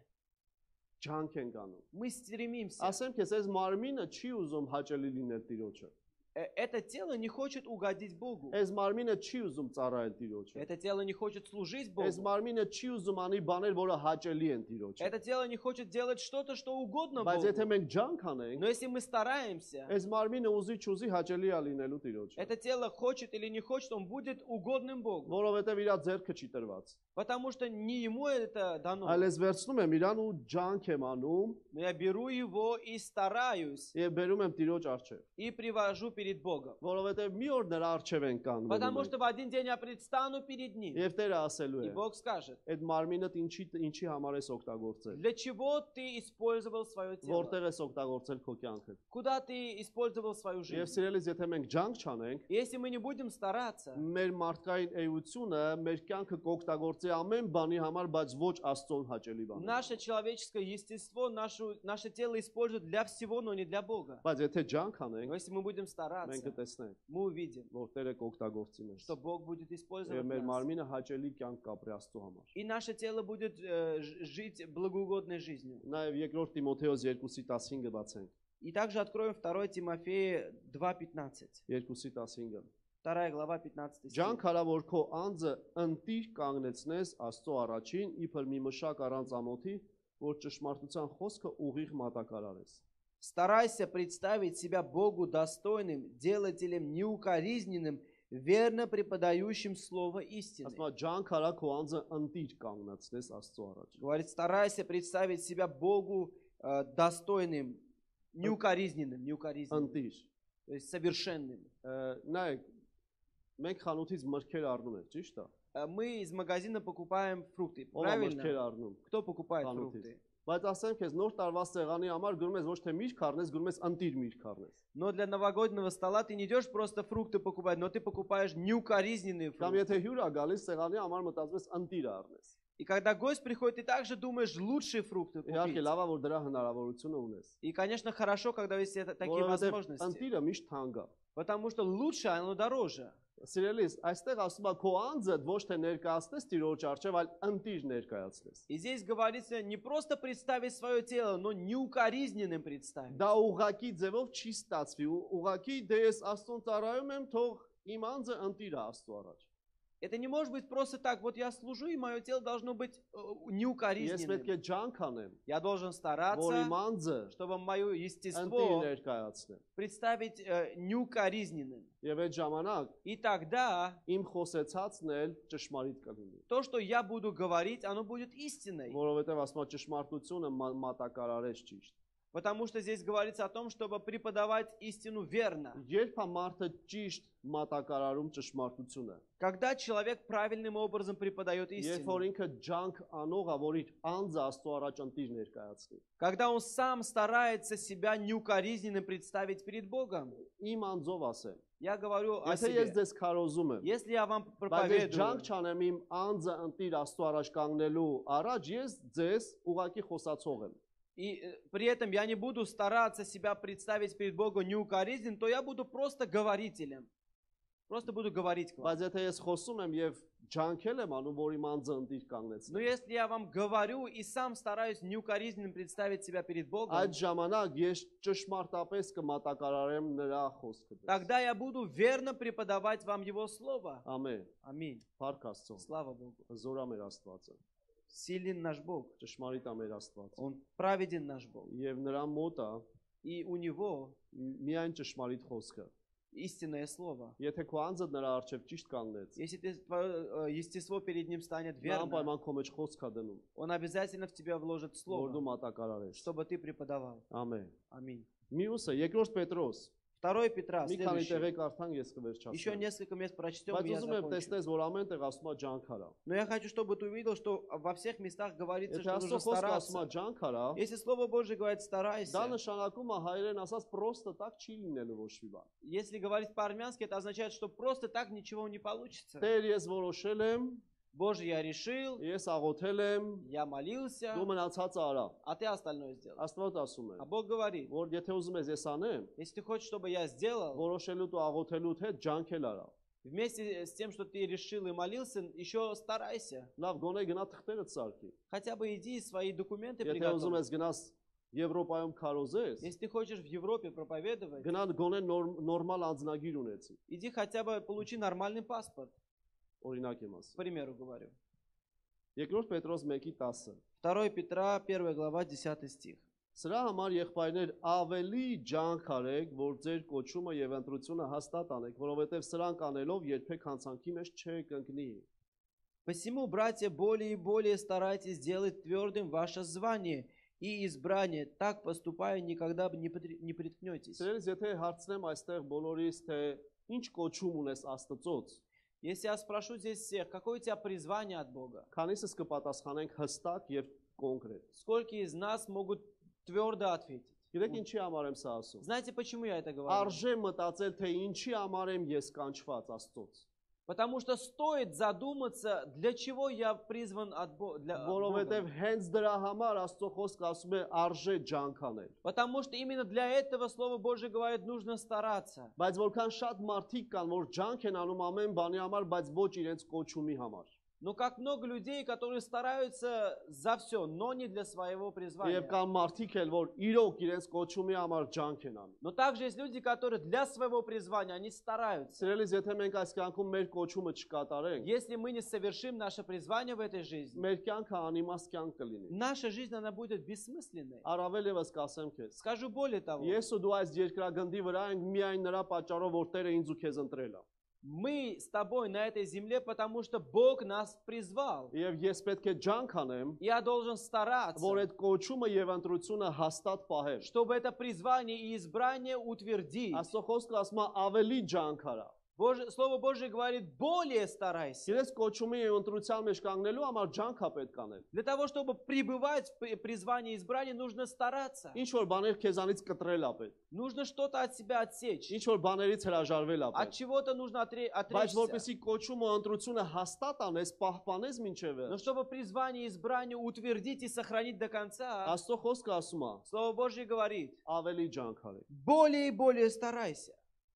Speaker 1: Ջանք ենք անում։
Speaker 2: Мы стремимся.
Speaker 1: Ասեմ քեզ, այս մարմինը չի ուզում հաճելի լինել Տիրոջը։
Speaker 2: Это тело не хочет угодить Богу.
Speaker 1: Այս մարմինը չի ուզում ծառայել Տիրոջը։
Speaker 2: Это тело не хочет служить
Speaker 1: Այս
Speaker 2: Богу.
Speaker 1: մարմինը չի ուզում անի բաներ, որը հաճելի են Տիրոջը։
Speaker 2: Это тело не хочет делать что-то, что угодно
Speaker 1: Բայց եթե
Speaker 2: Богу.
Speaker 1: մենք ջանք անենք,
Speaker 2: Но если мы стараемся,
Speaker 1: այս մարմինը ուզի չուզի հաճելի է լինելու Տիրոջը։
Speaker 2: это тело хочет или не хочет, он будет угодным Богу.
Speaker 1: Որովհետև իր ձեռքը չի տրված։
Speaker 2: Потому что не ему это дано.
Speaker 1: Այլ ես վերցնում եմ իրան ու ջանք եմ անում
Speaker 2: Но я беру его и стараюсь,
Speaker 1: եւ բերում եմ Տիրոջ առջև։
Speaker 2: и привожу перед Богом.
Speaker 1: Որովհետև մի օր նրա առջև են կանգնում։
Speaker 2: Потому что в один день я предстану перед Ним.
Speaker 1: Եվ Տերը ասելու
Speaker 2: И
Speaker 1: է.
Speaker 2: Бог скажет,
Speaker 1: Այդ մարմինը ինչի համար ես օգտագործել։
Speaker 2: для чего ты использовал свое тело?
Speaker 1: Որտեղ ես օգտագործել քո կյանքը։
Speaker 2: Куда ты использовал свою
Speaker 1: Եվ
Speaker 2: жизнь?
Speaker 1: սիրելիս, եթե մենք ջանք չանենք,
Speaker 2: Если мы не будем стараться,
Speaker 1: մեր մարդկային էությունը, մեր կյանքը կօգտագործի ամեն բանի համար, բայց ոչ Աստծուն հաճելի բան։
Speaker 2: наше человеческое естество, наше тело используют для всего, но не для Бога.
Speaker 1: Բայց եթե ջանք
Speaker 2: Но
Speaker 1: անենք,
Speaker 2: если мы будем
Speaker 1: մենք
Speaker 2: стараться,
Speaker 1: կտեսնենք,
Speaker 2: мы увидим,
Speaker 1: որ Տերը կօգտագործի մեզ։
Speaker 2: что Бог будет
Speaker 1: Եվ
Speaker 2: использовать
Speaker 1: մեր
Speaker 2: нас.
Speaker 1: մարմինը հաճելի կյանք կապրի Աստծո համար։
Speaker 2: И наше тело будет жить благоугодной жизнью.
Speaker 1: Նաև 2 Տիմոթեոս 2:15-ը բացենք։
Speaker 2: И также откроем 2 Тимофея 2:15.
Speaker 1: 2:15-ը։
Speaker 2: 2 глава 15 стих.
Speaker 1: Ջանք արա, որ քո անձը ընտիր կանգնեցնես Աստծո առաջին, իբր մի մշակ առանց ամոթի, որ ճշմարտության խոսքը ուղիղ մատակարարես։
Speaker 2: Старайся представить себя Богу достойным, делателем неукоризненным, верно преподающим слово истины.
Speaker 1: Ասма ջանք արա քո անձը ընտիր կանգնեցնես Աստծո առաջ։
Speaker 2: Говорит, старайся представить себя Богу достойным, неукоризненным,
Speaker 1: Ընտիր։
Speaker 2: то есть совершенным.
Speaker 1: Նայեք, մենք խանութից մրգեր առնում ենք, ճիշտ է։
Speaker 2: Мы из магазина покупаем фрукты,
Speaker 1: Ո՞վ է մրգեր
Speaker 2: правильно?
Speaker 1: առնում։
Speaker 2: Кто покупает
Speaker 1: Խանութից։
Speaker 2: фрукты?
Speaker 1: Բայց ասեմ քեզ, նոր տարվա սեղանի համար գնում ես ոչ թե միրգ առնես, գնում ես ընտիր միրգ առնես։
Speaker 2: Но для новогоднего стола ты не идешь просто фрукты покупать, но ты покупаешь неукоризненные
Speaker 1: Կամ
Speaker 2: фрукты.
Speaker 1: եթե հյուր է գալիս սեղանի համար մտածում ես ընտիր առնես։
Speaker 2: И когда гость приходит, ты также думаешь лучшие фрукты
Speaker 1: Իհարկե
Speaker 2: купить.
Speaker 1: լավ է, որ դրա хնարավորությունը ունես։
Speaker 2: И, конечно, хорошо, когда есть такие
Speaker 1: Որովհետև
Speaker 2: возможности.
Speaker 1: ընտիրը միշտ թանկ է։
Speaker 2: Потому что лучше, оно дороже.
Speaker 1: Սիրելիս, այստեղ ասում է քո անձը ոչ թե ներկայացնես Տիրոջ առջև, այլ ընտիր ներկայացնես։
Speaker 2: И здесь говорится не просто представить свое тело, но неукоризненным представить.
Speaker 1: Դա ուղակի ձևով չի ստացվի, ուղակի դե ես Աստծուն ծառայում եմ, թող իմ անձը ընտիր է Աստծո առաջ։
Speaker 2: Это не может быть просто так, вот я служу, и мое тело должно быть
Speaker 1: Ես
Speaker 2: неукоризненным.
Speaker 1: պետք է ջանք անեմ,
Speaker 2: Я должен
Speaker 1: որ
Speaker 2: стараться,
Speaker 1: իմ անձը
Speaker 2: чтобы мое
Speaker 1: ընտիր
Speaker 2: естество
Speaker 1: ներկայացնեմ։
Speaker 2: представить неукоризненным.
Speaker 1: Եվ այդ ժամանակ
Speaker 2: И тогда
Speaker 1: իմ խոսեցածն էլ ճշմարիտ կլինի։
Speaker 2: то, что я буду говорить, оно будет истиной.
Speaker 1: Որովհետև ասում է ճշմարտությունը մատակարարես ճիշտ։
Speaker 2: Потому что здесь говорится о том, чтобы преподавать истину верно.
Speaker 1: Երբ է մարդը ճիշտ մատակարարում ճշմարտությունը,
Speaker 2: Когда человек правильным образом преподает
Speaker 1: երբ
Speaker 2: истину.
Speaker 1: որ ինքը ջանք անող է, որ իր անձը Աստծո առաջ ընտիր ներկայացնի։
Speaker 2: Когда он сам старается себя неукоризненным представить перед Богом.
Speaker 1: Իմ անձով ասեմ,
Speaker 2: Я говорю о
Speaker 1: եթե ես
Speaker 2: себе.
Speaker 1: ձեզ քարոզում եմ,
Speaker 2: Если я вам
Speaker 1: բայց ես
Speaker 2: проповедую,
Speaker 1: ջանք չանեմ իմ անձը ընտիր Աստծո առաջ կանգնելու առաջ, ես ձեզ ուղակի խոսացող եմ։
Speaker 2: и при этом я не буду стараться себя представить перед Богом неукоризненным, то я буду просто говорителем. Просто буду говорить к вам.
Speaker 1: Բայց եթե ես խոսում եմ եւ ջանքել եմ անում, որ իմ անձը ընտիր կանգնեցնեմ,
Speaker 2: Но если я вам говорю и сам стараюсь неукоризненным представить себя перед Богом,
Speaker 1: այդ ժամանակ ես ճշմարտապես կմատակարարեմ նրա խոսքը։
Speaker 2: тогда я буду верно преподавать вам Его Слово.
Speaker 1: Ամեն։
Speaker 2: Аминь.
Speaker 1: Փառք Աստծո։
Speaker 2: Слава Богу.
Speaker 1: Զորա մեր Աստվածը։
Speaker 2: Силен наш Бог.
Speaker 1: Ճշմարիտ է մեր Աստվածը։
Speaker 2: Он праведен наш Бог.
Speaker 1: Եվ нրա մոտ է
Speaker 2: И у Него
Speaker 1: միայն ճշմարիտ խոսքը։
Speaker 2: истинное Слово.
Speaker 1: Եթե քո անձը նրա առջև ճիշտ կանգնեց,
Speaker 2: Если твое естество перед Ним станет
Speaker 1: նա
Speaker 2: верно,
Speaker 1: անպայման քո մեջ խոսք է դնում,
Speaker 2: Он обязательно в тебя вложит
Speaker 1: որ
Speaker 2: Слово,
Speaker 1: դու մատակարարես։
Speaker 2: чтобы ты преподавал.
Speaker 1: Ամեն։
Speaker 2: Аминь.
Speaker 1: Մյուսը Երկրորդ Պետրոս
Speaker 2: 2 Петра,
Speaker 1: մի քանի
Speaker 2: следующий.
Speaker 1: տեղեր կարդանք, ես
Speaker 2: Еще
Speaker 1: կվերջացնեմ։
Speaker 2: несколько мест прочтем,
Speaker 1: Բայց
Speaker 2: и я
Speaker 1: ուզում եմ
Speaker 2: закончу.
Speaker 1: տեսնես, որ ամեն տեղ ասում է ջանք արա։
Speaker 2: Но я хочу, чтобы ты увидел, что во всех местах говорится,
Speaker 1: Եթե
Speaker 2: что
Speaker 1: Աստծո
Speaker 2: нужно
Speaker 1: խոսքը ասում է
Speaker 2: стараться.
Speaker 1: ջանք արա,
Speaker 2: Если Слово Божье говорит
Speaker 1: դա
Speaker 2: «старайся»,
Speaker 1: նշանակում է հայերեն ասած պրոստը так չի լինելու ոչ մի բան։
Speaker 2: если говорить по-армянски, это означает, что просто так ничего не получится.
Speaker 1: Տեր ես որոշել եմ,
Speaker 2: Боже, я решил,
Speaker 1: ես աղոթել եմ,
Speaker 2: я молился,
Speaker 1: դու մնացածը արա։
Speaker 2: а ты остальное сделал.
Speaker 1: Աստված ասում է,
Speaker 2: А Бог говорит,
Speaker 1: որ եթե ուզում ես ես անեմ,
Speaker 2: если ты хочешь, чтобы я сделал,
Speaker 1: որոշելուց ու աղոթելուց հետ ջանքել արա։
Speaker 2: вместе с тем, что ты решил и молился, еще старайся.
Speaker 1: Լավ, գոնե գնա թղթերը սարքի։
Speaker 2: Хотя бы иди и свои документы
Speaker 1: Եթե ուզում
Speaker 2: приготовь.
Speaker 1: ես гնաս Եվրոպայում քարոզես,
Speaker 2: Если ты хочешь в Европе проповедовать,
Speaker 1: գնա գոնե նորմալ անձնագիր ունեցի։
Speaker 2: иди хотя бы получи нормальный паспорт,
Speaker 1: Օրինակ եմ
Speaker 2: к
Speaker 1: ասում։
Speaker 2: примеру говорю.
Speaker 1: Երկրորդ Պետրոս 1:10։
Speaker 2: 2 Петра, 1 глава, 10 стих.
Speaker 1: Սրա համար եղբայրներ ավելի ջանք արեք, որ ձեր կոչումը եւ ընտրությունը հաստատ անեք, որովհետեւ սրանք անելով երբեք հանցանքի մեջ չկընկնի։
Speaker 2: Посему, братья, более и более старайтесь сделать твердым ваше звание и избрание. Так поступая, никогда бы не приткнетесь.
Speaker 1: Սրանից եթե հարցնեմ այստեղ բոլորիս, թե ինչ կոչում ունես Աստծոց,
Speaker 2: Если я спрошу здесь всех, какое у тебя призвание от Бога?
Speaker 1: քանիսս կպատասխանենք հստակ եւ կոնկրետ։
Speaker 2: Сколько из нас могут твердо ответить?
Speaker 1: Գիտեք ինչի համար եմ սա ասում։
Speaker 2: Знаете, почему я это говорю?
Speaker 1: Արժե մտածել, թե ինչի համար եմ ես կանչված Աստծոց։
Speaker 2: Потому что стоит задуматься, для чего я призван от Бога.
Speaker 1: Որովհետև հենց դրա համար Աստծո խոսքը ասում է արժե ջանք անել։
Speaker 2: Потому что именно для этого Слово Божье говорит, нужно стараться.
Speaker 1: Բայց որքան շատ մարդիկ կան, որ ջանք են անում ամեն բանի համար, բայց ոչ իրենց կոչումի համար։
Speaker 2: Но как много людей, которые стараются за все, но не для своего призвания.
Speaker 1: Եվ կան մարդիկ էլ, որ իրոք իրենց կոչումի համար ջանք են անում։
Speaker 2: Но также есть люди, которые для своего призвания, они стараются.
Speaker 1: Սիրելիս, եթե մենք այս կյանքում մեր կոչումը չկատարենք,
Speaker 2: Если мы не совершим наше призвание в этой жизни,
Speaker 1: մեր կյանքը անիմաստ կյանք կլինի։
Speaker 2: наша жизнь, она будет бессмысленной.
Speaker 1: Առավել եւս կասեմ քեզ։
Speaker 2: Скажу более того,
Speaker 1: Ես ու դու այս երկրագնդի վրա ենք միայն նրա պատճառով, որ Տերը ինձ ու քեզ ընտրել է։
Speaker 2: мы с тобой на этой земле, потому что Бог нас призвал.
Speaker 1: Եվ ես պետք է ջանք անեմ,
Speaker 2: Я должен стараться,
Speaker 1: որ այդ կոչումը եւ ընտրությունը հաստատ պահեմ։
Speaker 2: чтобы это призвание и избрание утвердить.
Speaker 1: Աստծո խոսքը ասում է ավելի ջանք արա։
Speaker 2: Слово Божье говорит, более старайся.
Speaker 1: Ես կոչումի եւ ընտրության մեջ կանգնելու համար ջանք է պետք անել։
Speaker 2: Для того, чтобы пребывать в призвании и избрании, нужно стараться.
Speaker 1: Ինչ որ բաներ քեզանից կտրել է պետք։
Speaker 2: Нужно что-то от себя отсечь.
Speaker 1: Ինչ որ баներից հրաժարվել է
Speaker 2: От
Speaker 1: պետք։
Speaker 2: чего-то нужно
Speaker 1: Բայց
Speaker 2: отречься.
Speaker 1: որպեսի կոչումը ընտրությունը հաստատ անես, պահպանես մինչև
Speaker 2: Но чтобы призвание и избрание утвердить и сохранить до конца,
Speaker 1: Աստծո խոսքը ասում է,
Speaker 2: Слово Божье говорит,
Speaker 1: ավելի ջանք արեք։
Speaker 2: более и более старайся.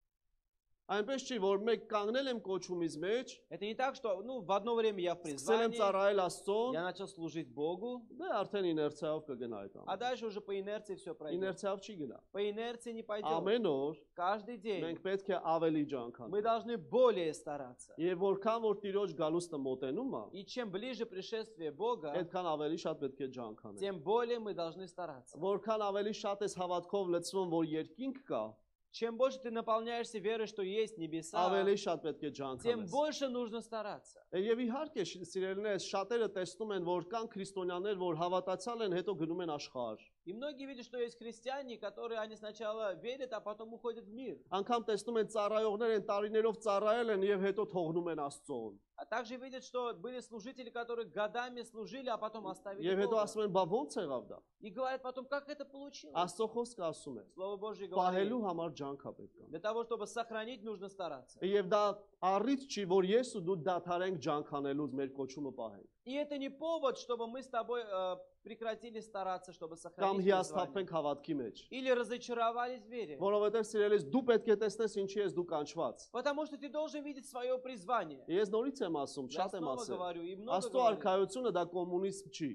Speaker 1: Այնպես չի, որ մեկ կանգնել եմ կոչումից մեջ,
Speaker 2: Это не так, что в одно время я в
Speaker 1: սկսել եմ
Speaker 2: призвании,
Speaker 1: ծառայել Աստծուն,
Speaker 2: я начал служить Богу,
Speaker 1: դե արդեն իներցիայով կգնա այդ
Speaker 2: а
Speaker 1: ամենը։
Speaker 2: дальше уже по инерции все пройдет.
Speaker 1: Իներցիայով չի գնա։
Speaker 2: По инерции не пойдет.
Speaker 1: Ամեն օր
Speaker 2: Каждый день
Speaker 1: մենք պետք է ավելի ջանք
Speaker 2: мы
Speaker 1: անենք։
Speaker 2: должны более стараться.
Speaker 1: Եվ որքան որ Տիրոջ գալուստը մոտենում է,
Speaker 2: И чем ближе пришествие Бога,
Speaker 1: այդքան ավելի շատ պետք է ջանք անենք։
Speaker 2: тем более мы должны стараться.
Speaker 1: Որքան ավելի շատ ես հավատքով լցվում, որ երկինք կա,
Speaker 2: Чем больше ты наполняешься верой, что есть небеса,
Speaker 1: ավելի շատ պետք է
Speaker 2: тем
Speaker 1: ջանքանես։
Speaker 2: больше нужно стараться.
Speaker 1: Եվ իհարկե սիրելիներս, շատերը տեսնում են, որ կան քրիստոնյաներ, որ հավատացյալ են, հետո գնում են աշխարհ։
Speaker 2: И многие видят, что есть христиане, которые они сначала верят, а потом уходят в мир.
Speaker 1: Անկամ տեսնում են ծառայողներ են, տարիներով ծառայել են եւ հետո թողնում են Աստծուն։
Speaker 2: А также видят, что были служители, которые годами служили, а потом оставили
Speaker 1: Եվ հետո
Speaker 2: Бога.
Speaker 1: ասում են, բա ո՞նց եղավ դա։
Speaker 2: И говорят потом, как это получилось.
Speaker 1: Աստծո խոսքը ասում է,
Speaker 2: Слово Божье говорит,
Speaker 1: պահելու համար ջանք է պետք։
Speaker 2: для того, чтобы сохранить, нужно стараться.
Speaker 1: Եվ դա առիթ չի, որ ես ու դու դադարենք ջանքանելուց մեր կոչումը պահենք։
Speaker 2: И это не повод, чтобы мы с тобой прекратили стараться, чтобы
Speaker 1: Կամ
Speaker 2: сохранить призвание.
Speaker 1: հիասթափվենք հավատքի մեջ։
Speaker 2: Или разочаровались в вере.
Speaker 1: Որովհետև սիրելիս դու պետք է տեսնես ինչի ես դու կանչված։
Speaker 2: Потому что ты должен видеть свое призвание.
Speaker 1: Ես նորից եմ ասում,
Speaker 2: Я
Speaker 1: շատ եմ
Speaker 2: снова
Speaker 1: ասել։
Speaker 2: говорю, и много
Speaker 1: Աստծո
Speaker 2: говорю.
Speaker 1: արքայությունը դա կոմունիզմ չի,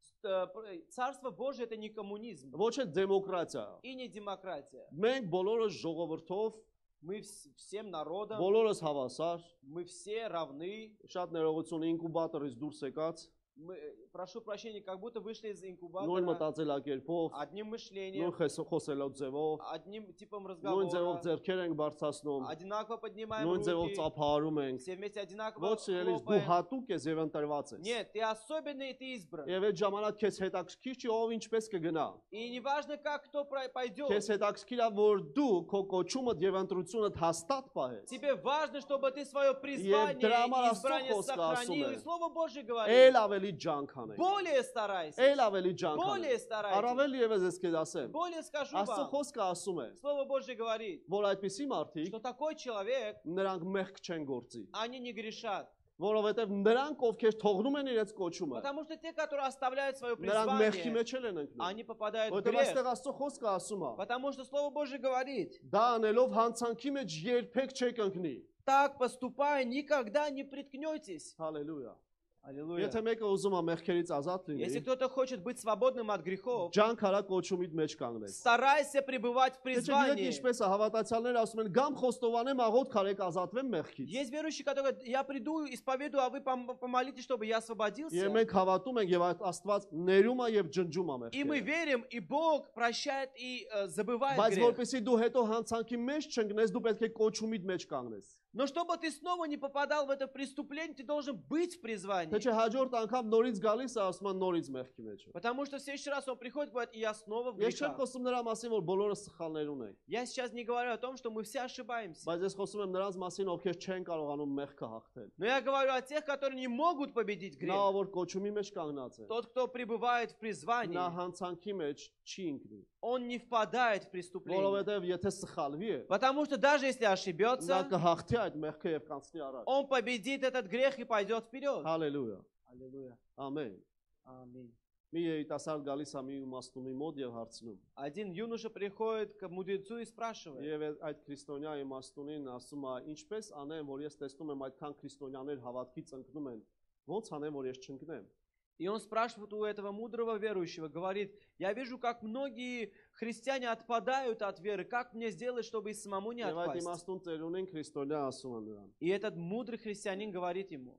Speaker 2: Царство Божие это не коммунизм
Speaker 1: ոչ է դեմոկրատիա։
Speaker 2: и не демократия.
Speaker 1: Մենք բոլորս ժողովրդով,
Speaker 2: Мы всем народом,
Speaker 1: բոլորս հավասար,
Speaker 2: мы все равны.
Speaker 1: շատ ներողություն ինկուբատորից դուրս եկած,
Speaker 2: Мы, прошу прощения, как будто вышли из
Speaker 1: նույն
Speaker 2: инкубатора
Speaker 1: մտածելակերպով,
Speaker 2: одним
Speaker 1: նույն
Speaker 2: мышлением,
Speaker 1: խոսելով ձևով,
Speaker 2: одним типом
Speaker 1: նույն ձևով
Speaker 2: разговора,
Speaker 1: ձեռքեր ենք բարձրացնում,
Speaker 2: одинаково поднимаем
Speaker 1: նույն ձևով
Speaker 2: руки,
Speaker 1: ծափահարում ենք։
Speaker 2: все вместе одинаково
Speaker 1: Ոչ սիրելիս, դու
Speaker 2: хлопаем.
Speaker 1: հատուկ ես եւ ընտրված ես։
Speaker 2: Нет, ты особенный, и ты избран.
Speaker 1: Եվ այդ ժամանակ քեզ հետաքրքիր չի ով ինչպես կգնա։
Speaker 2: И не важно, как кто пойдет.
Speaker 1: Քեզ հետաքրքիր է որ դու քո կոչումդ եւ ընտրությունդ հաստատ պահես։
Speaker 2: Тебе важно, чтобы ты свое призвание
Speaker 1: дրա համար
Speaker 2: и
Speaker 1: Աստծո
Speaker 2: избрание
Speaker 1: խոսքը
Speaker 2: сохранил.
Speaker 1: ասում է,
Speaker 2: И Слово Божье
Speaker 1: Էլ
Speaker 2: говорит,
Speaker 1: ավելի ջանք անենք։
Speaker 2: более старайся,
Speaker 1: Էլ ավելի ջանք
Speaker 2: более
Speaker 1: անենք։
Speaker 2: старайся,
Speaker 1: Առավել եւս ես քեզ ասեմ։
Speaker 2: более скажу
Speaker 1: Աստծո
Speaker 2: вам.
Speaker 1: խոսքը ասում է,
Speaker 2: Слово Божье говорит,
Speaker 1: որ այդպիսի մարդիկ
Speaker 2: что такой человек,
Speaker 1: նրանք մեղք չեն գործի,
Speaker 2: они не грешат.
Speaker 1: որովհետև նրանք ովքեր թողնում են իրենց կոչումը,
Speaker 2: Потому что те, которые оставляют свое
Speaker 1: նրանք մեղքի
Speaker 2: призвание,
Speaker 1: մեջ են ընկնում։
Speaker 2: они попадают в
Speaker 1: Որովհետև
Speaker 2: грех.
Speaker 1: այստեղ Աստծո խոսքը ասում է,
Speaker 2: Потому что Слово Божье говорит,
Speaker 1: դա անելով հանցանքի մեջ երբեք չեք ընկնի։
Speaker 2: так поступая, никогда не приткнетесь.
Speaker 1: Հալելույա։
Speaker 2: Аллилуйя.
Speaker 1: Եթե մեկը ուզում է մեղքերից ազատ լինի,
Speaker 2: Если кто-то хочет быть свободным от грехов,
Speaker 1: ջանք արա կոչումիդ մեջ կանգնես։
Speaker 2: старайся пребывать в
Speaker 1: Եթե գիտեք
Speaker 2: призвании.
Speaker 1: ինչպես է հավատացյալները ասում են, գամ խոստովանեմ աղոտ քարեք ազատվեմ մեղքից։
Speaker 2: Есть верующие, которые говорят, я приду, исповедую, а вы помолитесь, чтобы я освободился.
Speaker 1: Եվ մենք հավատում ենք եւ այդ Աստված ներում է եւ ջնջում է
Speaker 2: И мы
Speaker 1: մեղքերը։
Speaker 2: верим, и Бог прощает и забывает
Speaker 1: Բայց
Speaker 2: грех.
Speaker 1: որպեսզի դու հետո հանցանքի մեջ չընկնես, դու պետք է կոչումիդ մեջ կանգնես։
Speaker 2: Но чтобы ты снова не попадал в это преступление, ты должен быть в
Speaker 1: Թե
Speaker 2: призвании.
Speaker 1: չէ հաջորդ անգամ նորից գալիս է ասում են նորից мեղքի մեջ։
Speaker 2: Потому что в следующий раз он приходит и говорит, и я снова в
Speaker 1: Ես չեմ
Speaker 2: грехах.
Speaker 1: խոսում նրա մասին, որ բոլորը սխալներ ունեն,
Speaker 2: Я сейчас не говорю о том, что мы все ошибаемся.
Speaker 1: բայց ես խոսում եմ նրանց մասին, ովքեր չեն կարողանում մեղքը հաղթել։
Speaker 2: Но я говорю о тех, которые не могут победить
Speaker 1: Նա
Speaker 2: грех.
Speaker 1: որ կոչումի մեջ կանգնած է,
Speaker 2: Тот, кто пребывает в призвании,
Speaker 1: նա հանցանքի մեջ չի ընկնի,
Speaker 2: он не впадает в преступление.
Speaker 1: որովհետև եթե սխալվի է,
Speaker 2: Потому что даже если
Speaker 1: նա
Speaker 2: ошибется,
Speaker 1: կհաղթի այդ մեղքը եւ կանցնի առաջ։
Speaker 2: он победит этот грех и пойдет вперед.
Speaker 1: Հալելույա։
Speaker 2: Аллилуйя.
Speaker 1: Ամեն։
Speaker 2: Аминь.
Speaker 1: Մի երիտասարդ գալիս է մի իմաստունի մոտ եւ հարցնում։
Speaker 2: Один юноша приходит к мудрецу и спрашивает,
Speaker 1: Եվ այդ քրիստոնյա իմաստունին ասում է, ինչպես անեմ, որ ես տեսնում եմ այդքան քրիստոնյաներ հավատքից ընկնում են, ոնց անեմ, որ ես չընկնեմ։
Speaker 2: и он спрашивает у этого мудрого верующего, говорит, я вижу, как многие христиане отпадают от веры, как мне сделать, чтобы и самому не
Speaker 1: Եվ այդ
Speaker 2: отпасть?
Speaker 1: իմաստուն ծերունին քրիստոնյա ասում է նրան.
Speaker 2: И этот мудрый христианин говорит ему,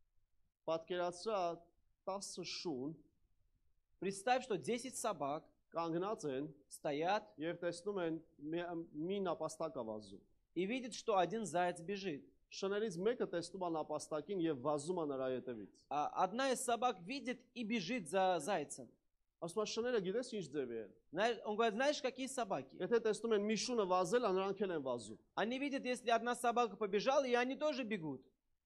Speaker 1: Պատկերացրա 10 շուն
Speaker 2: представь, что 10 собак
Speaker 1: կանգնած են
Speaker 2: стоят
Speaker 1: եւ տեսնում են մի նապաստակ ավազում։
Speaker 2: и видят, что один заяц бежит.
Speaker 1: Շներից մեկը տեսնում է նապաստակին եւ վազում է նրա ետևից։
Speaker 2: А одна из собак видит и бежит за зайцем.
Speaker 1: Ասում է շները գիտես ինչ ձև են։
Speaker 2: Он говорит, знаешь, какие собаки?
Speaker 1: Եթե տեսնում են մի շունը վազել, նրանք էլ են վազում։
Speaker 2: Они видят, если одна собака побежала, и они тоже бегут.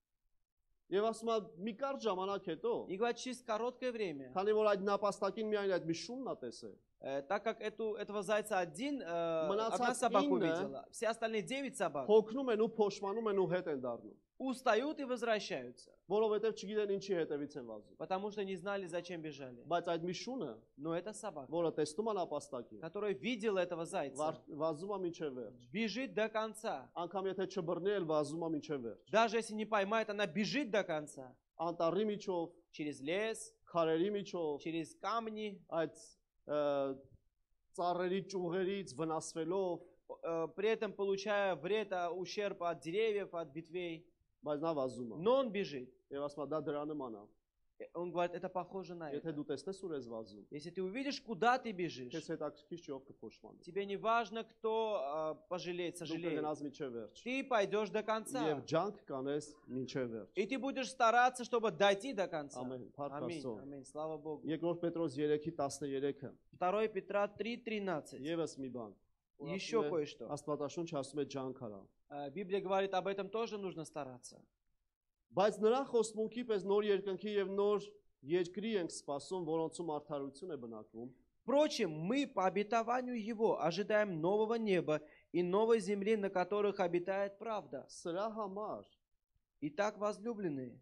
Speaker 1: Եվ ասում է մի կարճ ժամանակ հետո,
Speaker 2: И говорят, через короткое время,
Speaker 1: քանի որ այդ նապաստակին միայն այդ մի շունն է տեսել,
Speaker 2: так как этого зайца одна
Speaker 1: Մնացած
Speaker 2: собака
Speaker 1: 9
Speaker 2: увидела, все остальные 9 собак
Speaker 1: հոգնում են ու փոշմանում են ու հետ են դառնում,
Speaker 2: устают и возвращаются,
Speaker 1: որովհետև չգիտեն ինչի հետևից են վազում։
Speaker 2: потому что не знали, зачем бежали.
Speaker 1: Բայց այդ մի շունը,
Speaker 2: Но эта собака,
Speaker 1: որը տեսնում է նապաստակին,
Speaker 2: которая видела этого зайца,
Speaker 1: վազում է մինչև վերջ։
Speaker 2: бежит до конца.
Speaker 1: Անկամ եթե չբռնի, էլ վազում է մինչև վերջ։
Speaker 2: Даже если не поймает, она бежит до конца.
Speaker 1: Անտառի միջով,
Speaker 2: Через лес,
Speaker 1: քարերի միջով,
Speaker 2: через камни,
Speaker 1: այդ ծառերի ճյուղերից վնասվելով,
Speaker 2: при этом получая вред, ущерб от деревьев, от ветвей.
Speaker 1: բայց նա վազում է։
Speaker 2: Но он бежит.
Speaker 1: Եվ ասում է դա դրա նման է,
Speaker 2: Он говорит, это похоже на
Speaker 1: Եթե
Speaker 2: это.
Speaker 1: դու տեսնես ուր ես վազում,
Speaker 2: Если ты увидишь, куда ты бежишь,
Speaker 1: քեզ հետաքրքիր չի ով կփոշմանի։
Speaker 2: тебе не важно, кто пожалеет,
Speaker 1: Դու
Speaker 2: сожалеет.
Speaker 1: կգնաս միջև վերջ։
Speaker 2: Ты пойдешь до
Speaker 1: Եվ
Speaker 2: конца.
Speaker 1: ջանք կանես միջև վերջ։
Speaker 2: И ты будешь стараться, чтобы дойти до конца.
Speaker 1: Ամեն, փառք
Speaker 2: Аминь.
Speaker 1: Աստծո։
Speaker 2: Аминь. Слава Богу.
Speaker 1: Երկրորդ Պետրոս 3:13-ը
Speaker 2: 2 Петра 3:13.
Speaker 1: եւս մի բան։ որ
Speaker 2: Еще
Speaker 1: ասում է,
Speaker 2: кое-что.
Speaker 1: Աստվածաշունչը ասում է ջանք արա։
Speaker 2: Библия говорит, об этом тоже нужно стараться.
Speaker 1: Բայց նրա խոստմունքի պես նոր երկնքի եւ նոր երկրի ենք սպասում, որոնցում արդարություն է բնակվում։
Speaker 2: Впрочем, мы по обетованию Его ожидаем нового неба и новой земли, на которых обитает правда.
Speaker 1: Սրա համար
Speaker 2: Итак, возлюбленные,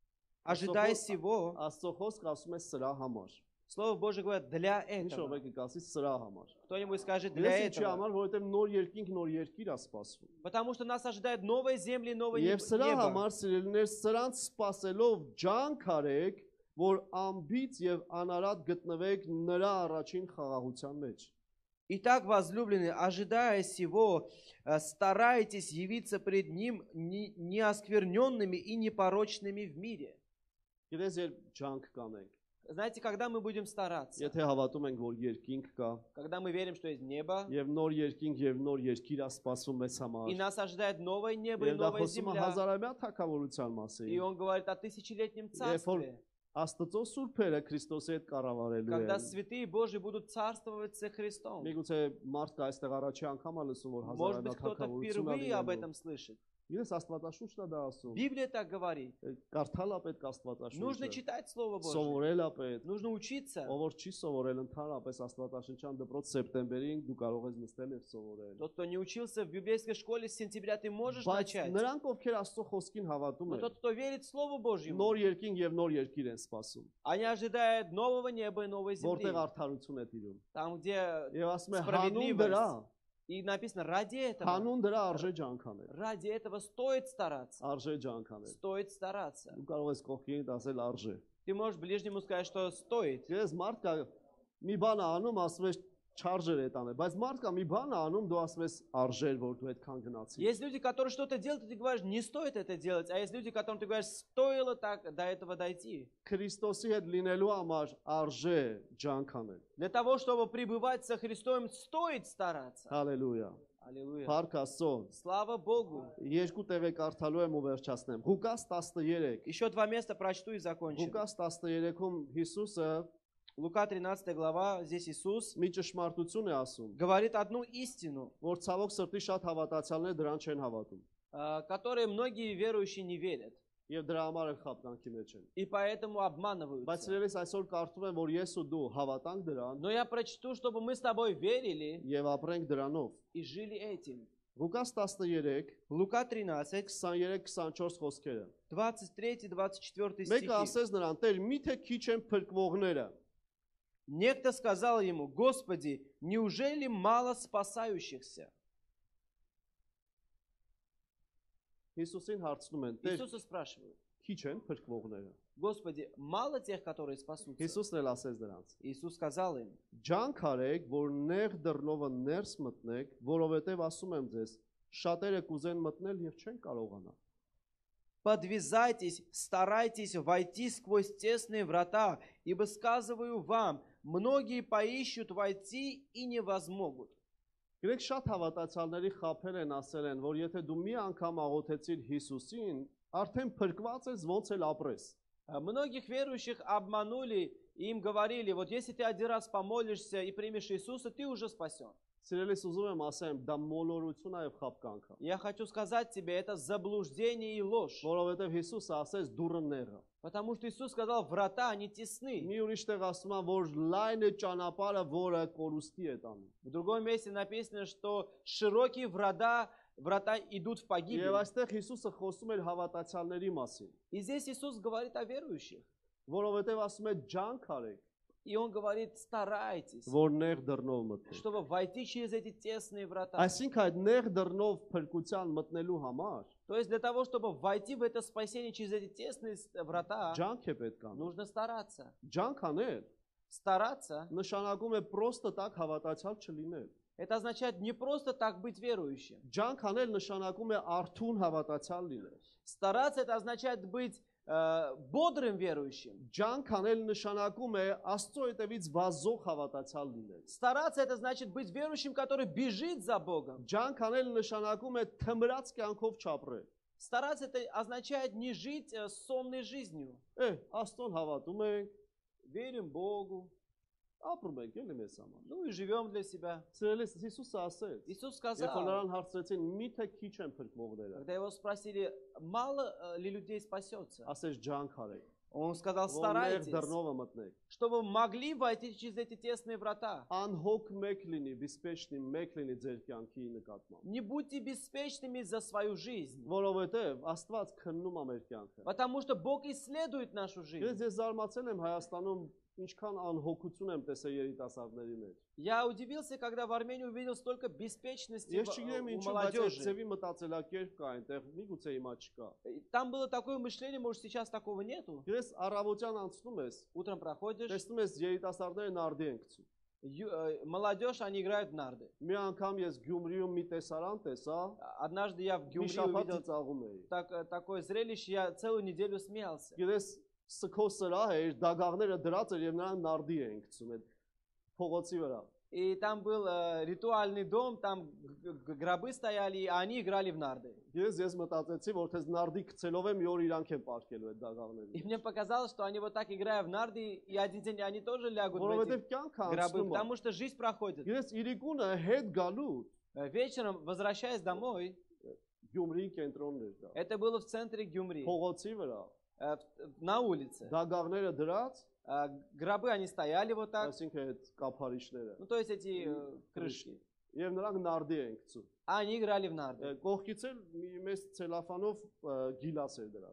Speaker 2: ожидая сего,
Speaker 1: Աստծո խոսքը ասում է սրա համար։
Speaker 2: Слово Божье говорит, для
Speaker 1: Ինչ
Speaker 2: этого.
Speaker 1: ով եկի ասի սրա համար։
Speaker 2: Кто-нибудь скажет, для
Speaker 1: Դες ինչի
Speaker 2: этого.
Speaker 1: համար, որովհետեւ նոր երկինք, նոր երկիր է սպասվում։
Speaker 2: Потому что нас ожидает новые земли, новое
Speaker 1: Եվ սրա
Speaker 2: небо.
Speaker 1: համար սիրելիներ սրանց սпасելով ջանք արեք, որ ամբից եւ անարատ гտնվեք նրա առաջին խաղաղության մեջ։
Speaker 2: Итак, возлюбленные, ожидая сего, старайтесь явиться пред Ним неоскверненными и непорочными в мире.
Speaker 1: Գիտես երբ ջանք կանենք,
Speaker 2: Знаете, когда мы будем стараться?
Speaker 1: եթե հավատում ենք, որ երկինք կա,
Speaker 2: Когда мы верим, что есть небо,
Speaker 1: եւ նոր երկինք եւ нոր երկիր է սպասվում մեզ
Speaker 2: и
Speaker 1: համար։
Speaker 2: нас ожидает новое небо и
Speaker 1: Եվ դա
Speaker 2: новая
Speaker 1: խոսում է
Speaker 2: земля,
Speaker 1: հազարամյա թակավորության
Speaker 2: и
Speaker 1: մասին։
Speaker 2: Он говорит о тысячелетнем
Speaker 1: Երբ որ
Speaker 2: царстве,
Speaker 1: Աստծո սուրբերը Քրիստոսի հետ կառավարելու
Speaker 2: когда
Speaker 1: են։
Speaker 2: святые Божьи будут царствовать со Христом.
Speaker 1: Միգուցե մարդ կա այստեղ առաջի անգամ է лысում, որ
Speaker 2: Может
Speaker 1: հազարամյա
Speaker 2: быть, кто-то
Speaker 1: թակավորություն
Speaker 2: впервые об
Speaker 1: է։
Speaker 2: этом слышит.
Speaker 1: Ես Աստվածաշունչն է դա ասում։
Speaker 2: Библия так говорит.
Speaker 1: Կարդալ է պետք
Speaker 2: Нужно
Speaker 1: Աստվածաշունչը։
Speaker 2: читать Слово Божье.
Speaker 1: Սովորել է պետք։
Speaker 2: Нужно учиться.
Speaker 1: Ով որ չի սովորել ընդհանրապես Աստվածաշնչյան դպրոց սեպտեմբերին դու կարող ես նստել եւ սովորել։
Speaker 2: Тот, кто не учился в библейской школе с сентября, ты можешь
Speaker 1: Բայց
Speaker 2: начать.
Speaker 1: նրանք ովքեր Աստծո խոսքին հավատում
Speaker 2: Но
Speaker 1: են,
Speaker 2: тот, кто верит Слову Божьему,
Speaker 1: նոր երկինք եւ նոր երկիր են սպասում,
Speaker 2: они ожидают нового неба и новой земли.
Speaker 1: որտեղ արդարություն է տիրում։
Speaker 2: Там, где
Speaker 1: Եվ ասում է հանուն
Speaker 2: Սպրավիլիվոсть.
Speaker 1: դրա,
Speaker 2: и написано ради этого.
Speaker 1: հանուն դրա արժե ջանք անել։
Speaker 2: Ради этого стоит стараться.
Speaker 1: Արժե ջանք անել։
Speaker 2: Стоит стараться.
Speaker 1: Դու կարող ես կողքին ասել արժե։
Speaker 2: Ты можешь ближнему сказать, что стоит.
Speaker 1: Ես մարդ կա մի բան է անում, ասում ես չարժեր է տանել, բայց մարդ կա մի բան է անում, դու ասում ես արժեր, որ դու այդքան гնացի։
Speaker 2: Есть люди, которые что-то делают, и ты говоришь, не стоит это делать. А есть люди, которым ты говоришь, стоило так до этого дойти.
Speaker 1: Քրիստոսի հետ լինելու համար արժե ջանք անել։
Speaker 2: Для того, чтобы пребывать со Христом, стоит стараться.
Speaker 1: Հալելույա։
Speaker 2: Аллилуйя.
Speaker 1: Փառք Աստծո։
Speaker 2: Слава Богу.
Speaker 1: Երկու տեղ է կարդալու եմ ու վերջացնեմ։ Ղուկաս 13։
Speaker 2: Еще два места прочту и закончим.
Speaker 1: Ղուկաս 13-ում Հիսուսը
Speaker 2: Лука 13 глава, здесь Иисус
Speaker 1: մի ճշմարտություն է ասում,
Speaker 2: говорит одну истину,
Speaker 1: որ ցավոք սրտի շատ հավատացյալներ դրան չեն հավատում։
Speaker 2: которой многие верующие не верят.
Speaker 1: Եվ դրա համար էլ խապկանքի մեջ են։
Speaker 2: И поэтому
Speaker 1: Բայց
Speaker 2: обманываются.
Speaker 1: սիրելիս այսօր կարդում եմ, որ ես ու դու հավատանք դրան
Speaker 2: Но я прочту, чтобы мы с тобой верили
Speaker 1: եւ ապրենք դրանով։
Speaker 2: и жили этим.
Speaker 1: Ղուկաս 13,
Speaker 2: Лука 13,
Speaker 1: 23-24 խոսքերը։
Speaker 2: 23-24
Speaker 1: Մեկը
Speaker 2: стихи.
Speaker 1: ասեց նրան. «Տեր, միթե քիչ են փրկվողները»։
Speaker 2: Некто сказал ему, Господи, неужели мало спасающихся?
Speaker 1: Հիսուսին հարցնում են. Տեր,
Speaker 2: Иисуса спрашивают,
Speaker 1: քիչ են փրկվողները։
Speaker 2: Господи, мало тех, которые спасутся?
Speaker 1: Հիսուսն էլ ասեց նրանց.
Speaker 2: Иисус сказал им,
Speaker 1: Ջանք արեք, որ նեղ դռնովը ներս մտնեք, որովհետև ասում եմ ձեզ, շատերը կուզեն մտնել եւ չեն կարողանա։
Speaker 2: подвязайтесь, старайтесь войти сквозь тесные врата, ибо сказываю вам, многие поищут войти и не возмогут.
Speaker 1: Գրեք շատ հավատացյալների խափեր են ասել են, որ եթե դու մի անգամ աղոթեցիր Հիսուսին, արդեն փրկված ես, ոնց էլ ապրես։
Speaker 2: Многих верующих обманули, и им говорили, вот если ты один раз помолишься и примешь Иисуса, ты уже спасен.
Speaker 1: Սիրելիս ուզում եմ ասեմ, դա մոլորություն է եւ խապկանք է։
Speaker 2: Я хочу сказать тебе, это заблуждение и ложь.
Speaker 1: Որովհետև Հիսուսը ասեց դուրը նեղը։
Speaker 2: Потому что Иисус сказал, врата, они тесны.
Speaker 1: Մի ուրիշ տեղ ասում է, որ լայն է ճանապարհը, որը կորուստի է տանում։
Speaker 2: В другом месте написано, что широкие врата идут в погибель.
Speaker 1: Եվ այստեղ Հիսուսը խոսում էր հավատացյալների մասին,
Speaker 2: И здесь Иисус говорит о верующих.
Speaker 1: որովհետև ասում է ջանք արեք,
Speaker 2: И Он говорит, старайтесь,
Speaker 1: որ նեղ դռնով մտնեք։
Speaker 2: чтобы войти через эти тесные врата.
Speaker 1: Այսինքն այդ նեղ դռնով փրկության մտնելու համար
Speaker 2: То есть для того, чтобы войти в это спасение через эти тесные врата,
Speaker 1: ջանք է պետք անում։
Speaker 2: нужно стараться.
Speaker 1: Ջանք անել
Speaker 2: Стараться,
Speaker 1: նշանակում է պրոստը տակ հավատացյալ չլինել։
Speaker 2: это означает не просто так быть верующим.
Speaker 1: Ջանք անել նշանակում է արթուն հավատացյալ լինել։
Speaker 2: Стараться, это означает быть бодрым верующим.
Speaker 1: Ջանք անել նշանակում է Աստծո հետևից վազող հավատացյալ լինել։
Speaker 2: Стараться это значит быть верующим, который бежит за Богом.
Speaker 1: Ջանք անել նշանակում է թմրած կյանքով չապրել։
Speaker 2: Стараться это означает не жить сонной жизнью.
Speaker 1: Աստծոն հավատում ենք,
Speaker 2: Верим Богу,
Speaker 1: ապրում ենք էլի մեզ համար։
Speaker 2: ну и живем для себя.
Speaker 1: Սիրելիս Հիսուսը ասեց,
Speaker 2: Иисус
Speaker 1: երբ որ
Speaker 2: сказал,
Speaker 1: նրան հարցրեցին, միթե քիչ են փրկվողները,
Speaker 2: когда его спросили, мало ли людей спасется,
Speaker 1: ասեց ջանք արեք,
Speaker 2: он сказал,
Speaker 1: որ մեր
Speaker 2: старайтесь,
Speaker 1: դռնովը մտնեք։
Speaker 2: чтобы могли войти через эти тесные врата.
Speaker 1: Անհոգ մեկ լինի, բիսպեշնի մեկ լինի ձեր կյանքի նկատմամբ։
Speaker 2: Не будьте беспечными за свою жизнь,
Speaker 1: Որովհետև Աստված քննում է մեր կյանքը։
Speaker 2: потому что Бог исследует нашу жизнь.
Speaker 1: Ես զարմացել եմ Հայաստանում ինչքան անհոգություն եմ տեսել երիտասարդների մեջ։
Speaker 2: Я удивился, когда в Армении увидел столько беспечности
Speaker 1: Ես չգիտեմ
Speaker 2: у
Speaker 1: ինչու, բայց այդ
Speaker 2: молодежи.
Speaker 1: ձևի մտածելակերպ կա այնտեղ, միգուցե հիմա չկա։
Speaker 2: Там было такое мышление, может сейчас такого нету.
Speaker 1: Ես առավոտյան անցնում ես,
Speaker 2: Утром проходишь,
Speaker 1: տեսնում ես երիտասարդները նարդի են գցում։
Speaker 2: молодежь, они играют в нарды.
Speaker 1: Մի անգամ ես Գյումրիում մի տեսարան տեսա,
Speaker 2: Однажды я в
Speaker 1: մի
Speaker 2: Гюмри
Speaker 1: շաբաթ
Speaker 2: увидел
Speaker 1: ծաղում էի։
Speaker 2: такое зрелище, я целую неделю смеялся.
Speaker 1: Գիտես, սքո սրահ էր, դագաղները դրած էր եւ նրանք նարդի էին գցում այդ փողոցի վրա։
Speaker 2: И там был ритуальный дом, там гробы стояли, а они играли в нарды.
Speaker 1: Ես մտածեցի, որ թեզ նարդի գցելով եմ, մի օր իրանք են պարկելու այդ դագաղները։
Speaker 2: И мне показалось, что они вот так играя в нарды, и один день они тоже лягут в
Speaker 1: Որովհետև
Speaker 2: эти
Speaker 1: կյանքը
Speaker 2: гробы,
Speaker 1: անցնում է։
Speaker 2: потому что жизнь проходит.
Speaker 1: Գիտես, իրիկունը հետ գալու
Speaker 2: Вечером, возвращаясь домой,
Speaker 1: Գյումրիի կենտրոնն էր դա։
Speaker 2: это было в центре Гюмри,
Speaker 1: Փողոցի վրա
Speaker 2: на улице.
Speaker 1: դագաղները դրած,
Speaker 2: Гробы, они стояли вот так,
Speaker 1: այսինքն այդ կափարիչները։
Speaker 2: ну то есть эти крышки.
Speaker 1: Եվ նրանք нարդի են գցում։
Speaker 2: А они играли в нарды.
Speaker 1: Կողքից էլ մի մեծ ցելոֆանով գիլաս էր դրած։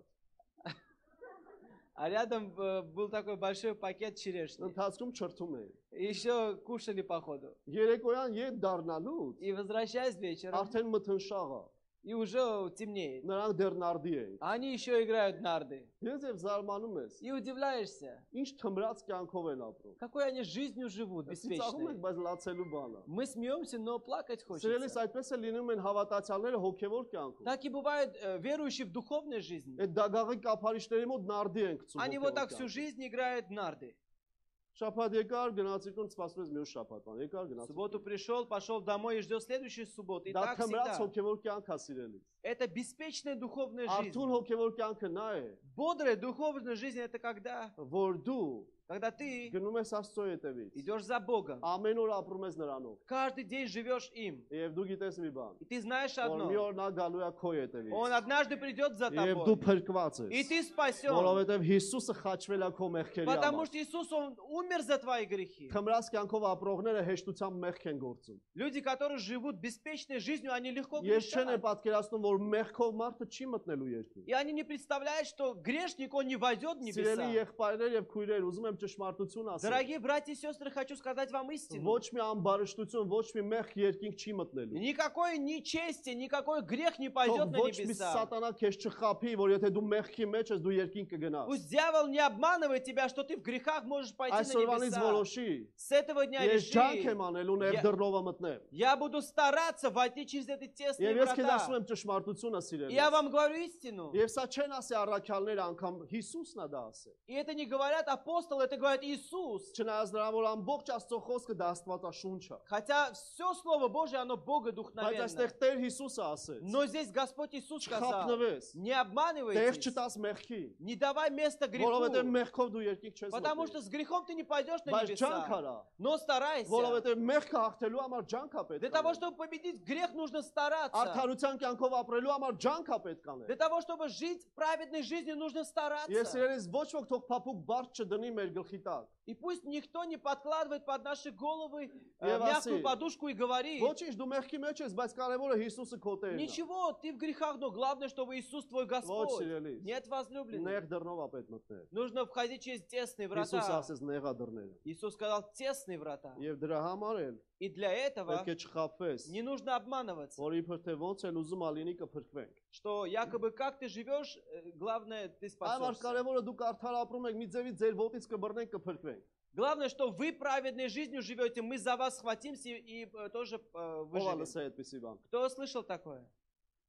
Speaker 2: А рядом был такой большой пакет черешни.
Speaker 1: Ընթացքում չրթում էին։
Speaker 2: И еще кушали походу.
Speaker 1: Երեկոյան ետ դառնալուց
Speaker 2: И возвращаясь вечером,
Speaker 1: արդեն մթնշաղ է։
Speaker 2: и уже темнеет.
Speaker 1: Նրանք դեռ նարդի էին։
Speaker 2: Они еще играют в нарды.
Speaker 1: Ես եւ зարմանում ես։
Speaker 2: И удивляешься,
Speaker 1: Ինչ թմրած կյանքով են ապրում։
Speaker 2: какой они жизнью живут,
Speaker 1: Ծաղում
Speaker 2: беспечной.
Speaker 1: ենք, բայց լացելու բան է։
Speaker 2: Мы смеемся, но плакать
Speaker 1: Սիրելիս
Speaker 2: хочется.
Speaker 1: այդպես է լինում են հավատացյալները հոգևոր կյանքում։
Speaker 2: Так и бывает верующие в духовной жизни.
Speaker 1: Այդ դագաղի կափարիչների մոտ նարդի են գցում։
Speaker 2: Они вот так всю жизнь играют в нарды.
Speaker 1: Շաբաթ եկար, գնացիկուն սպասվեց մի օր շաբաթան։ Եկար
Speaker 2: В
Speaker 1: գնացիկ։
Speaker 2: субботу пришел, пошел домой и ждет следующую субботу. И
Speaker 1: Դա
Speaker 2: так
Speaker 1: թմրած
Speaker 2: всегда.
Speaker 1: հոգևոր կյանք է սիրելիս։
Speaker 2: Это беспечная духовная жизнь.
Speaker 1: Արթուն հոգևոր կյանքը նա է,
Speaker 2: Бодрая духовная жизнь это когда?
Speaker 1: որ դու
Speaker 2: Когда ты
Speaker 1: գնում ես Աստծո հետևից։
Speaker 2: идешь за Богом.
Speaker 1: Ամեն օր ապրում ես նրանով։
Speaker 2: Каждый день живешь им.
Speaker 1: Եվ дու գիտես մի բան,
Speaker 2: И ты знаешь
Speaker 1: որ
Speaker 2: одно.
Speaker 1: մի օր նա գալու է քո հետևից։
Speaker 2: Он однажды придет за
Speaker 1: Եվ դու
Speaker 2: тобой.
Speaker 1: փրկված
Speaker 2: И
Speaker 1: ես։
Speaker 2: ты спасен.
Speaker 1: Որովհետև Հիսուսը խաչվել է քո մեղքերի
Speaker 2: Потому
Speaker 1: համար։
Speaker 2: что Иисус, Он умер за твои грехи.
Speaker 1: Թմրած կյանքով ապրողները հեշտությամբ մեղք են գործում։
Speaker 2: Люди, которые живут беспечной жизнью, они легко
Speaker 1: Ես չեն
Speaker 2: грешат.
Speaker 1: պատկերացնում, որ մեղքով մարդը չի մտնելու երկիր։
Speaker 2: И они не представляют, что грешник, он не войдет в
Speaker 1: Սիրելի
Speaker 2: небеса.
Speaker 1: եղբայրներ եւ քույրեր, уզում եմ ճշմարտություն ասել։
Speaker 2: Дорогие братья и сестры, хочу сказать вам истину.
Speaker 1: Ոչ մի ամբարշտություն, ոչ մի մեղք երկինք չի մտնելու։
Speaker 2: Никакое нечестие, никакой грех не пойдет
Speaker 1: Թող
Speaker 2: на
Speaker 1: ոչ մի
Speaker 2: небеса.
Speaker 1: սատանա քեզ չխափի, որ եթե դու մեղքի մեջ ես, դու երկինք կգնաս։
Speaker 2: Пусть дьявол не обманывает тебя, что ты в грехах можешь пойти на
Speaker 1: Այսօրվանից
Speaker 2: небеса.
Speaker 1: որոշի,
Speaker 2: С этого дня
Speaker 1: ես ջանք
Speaker 2: реши,
Speaker 1: եմ անելու ներ դռնովը մտնեմ։
Speaker 2: я буду стараться войти через эти тесные
Speaker 1: Եվ ես քեզ ասում
Speaker 2: врата.
Speaker 1: եմ ճշմարտությունը
Speaker 2: И я
Speaker 1: սիրելի։
Speaker 2: вам говорю истину.
Speaker 1: Եվ սա չեն ասի առաքյալները, անգամ Հիսուսն է դա ասել։
Speaker 2: И это не говорят апостолы, это говорит Иисус.
Speaker 1: Չնայած նրան, որ ամբողջ Աստծո խոսքը դա Աստվածաշունչ է։
Speaker 2: Хотя все Слово Божье, оно
Speaker 1: Բայց
Speaker 2: богодухновенно.
Speaker 1: այստեղ Տեր Հիսուսը ասեց.
Speaker 2: Но здесь Господь Иисус сказал,
Speaker 1: Չխափնվես,
Speaker 2: не
Speaker 1: տեղ
Speaker 2: обманывайтесь,
Speaker 1: չտաս մեղքի,
Speaker 2: не давай место
Speaker 1: որովհետև
Speaker 2: греху,
Speaker 1: մեղքով դու երկինք չես
Speaker 2: потому что
Speaker 1: մտնի։
Speaker 2: с грехом ты не пойдешь на
Speaker 1: Բայց ջանք
Speaker 2: небеса.
Speaker 1: արա,
Speaker 2: Но старайся.
Speaker 1: որովհետև մեղքը հաղթելու համար ջանք է պետք։
Speaker 2: Для того, чтобы победить грех, нужно стараться.
Speaker 1: Արդարության կյանքով ապրելու համար ջանք է պետք անել։
Speaker 2: Для того, чтобы жить праведной жизнью, нужно
Speaker 1: Ես
Speaker 2: стараться.
Speaker 1: իրենից ոչ ոք թող փափուկ բարձ չդնի մեր գլխի տակ։
Speaker 2: И пусть никто не подкладывает под наши головы
Speaker 1: Я вас
Speaker 2: мягкую
Speaker 1: и-
Speaker 2: подушку и говорит,
Speaker 1: Ոչինչ դու մեղքի մեջ ես, բայց կարևորը Հիսուսը քո Տերն է։
Speaker 2: ничего, ты в грехах, но главное, чтобы Иисус твой
Speaker 1: Ոչ
Speaker 2: Господь.
Speaker 1: սիրելիս։
Speaker 2: Нет, возлюбленный.
Speaker 1: Նեղ դռնով է պետք մտնել։
Speaker 2: Нужно входить через тесные
Speaker 1: Հիսուս
Speaker 2: врата.
Speaker 1: ասեց նեղա դռները։
Speaker 2: Иисус сказал тесные врата.
Speaker 1: Եվ դրա համար էլ
Speaker 2: И для этого
Speaker 1: պետք է չխափվես,
Speaker 2: не нужно обманываться,
Speaker 1: որ իբր թե ոնց էլ ուզում ալինի կփրկվենք։
Speaker 2: что якобы как ты живешь, главное, ты
Speaker 1: Այմար
Speaker 2: спасешься.
Speaker 1: կարևորը դուք արդար ապրում եք, մի ձևի ձեր ոտից կբռնենք կփրկվենք։
Speaker 2: Главное, что вы праведной жизнью живете, мы за вас схватимся и тоже
Speaker 1: Ո՞վ է
Speaker 2: выживем.
Speaker 1: լսել այդպեսի բան։
Speaker 2: Кто слышал такое?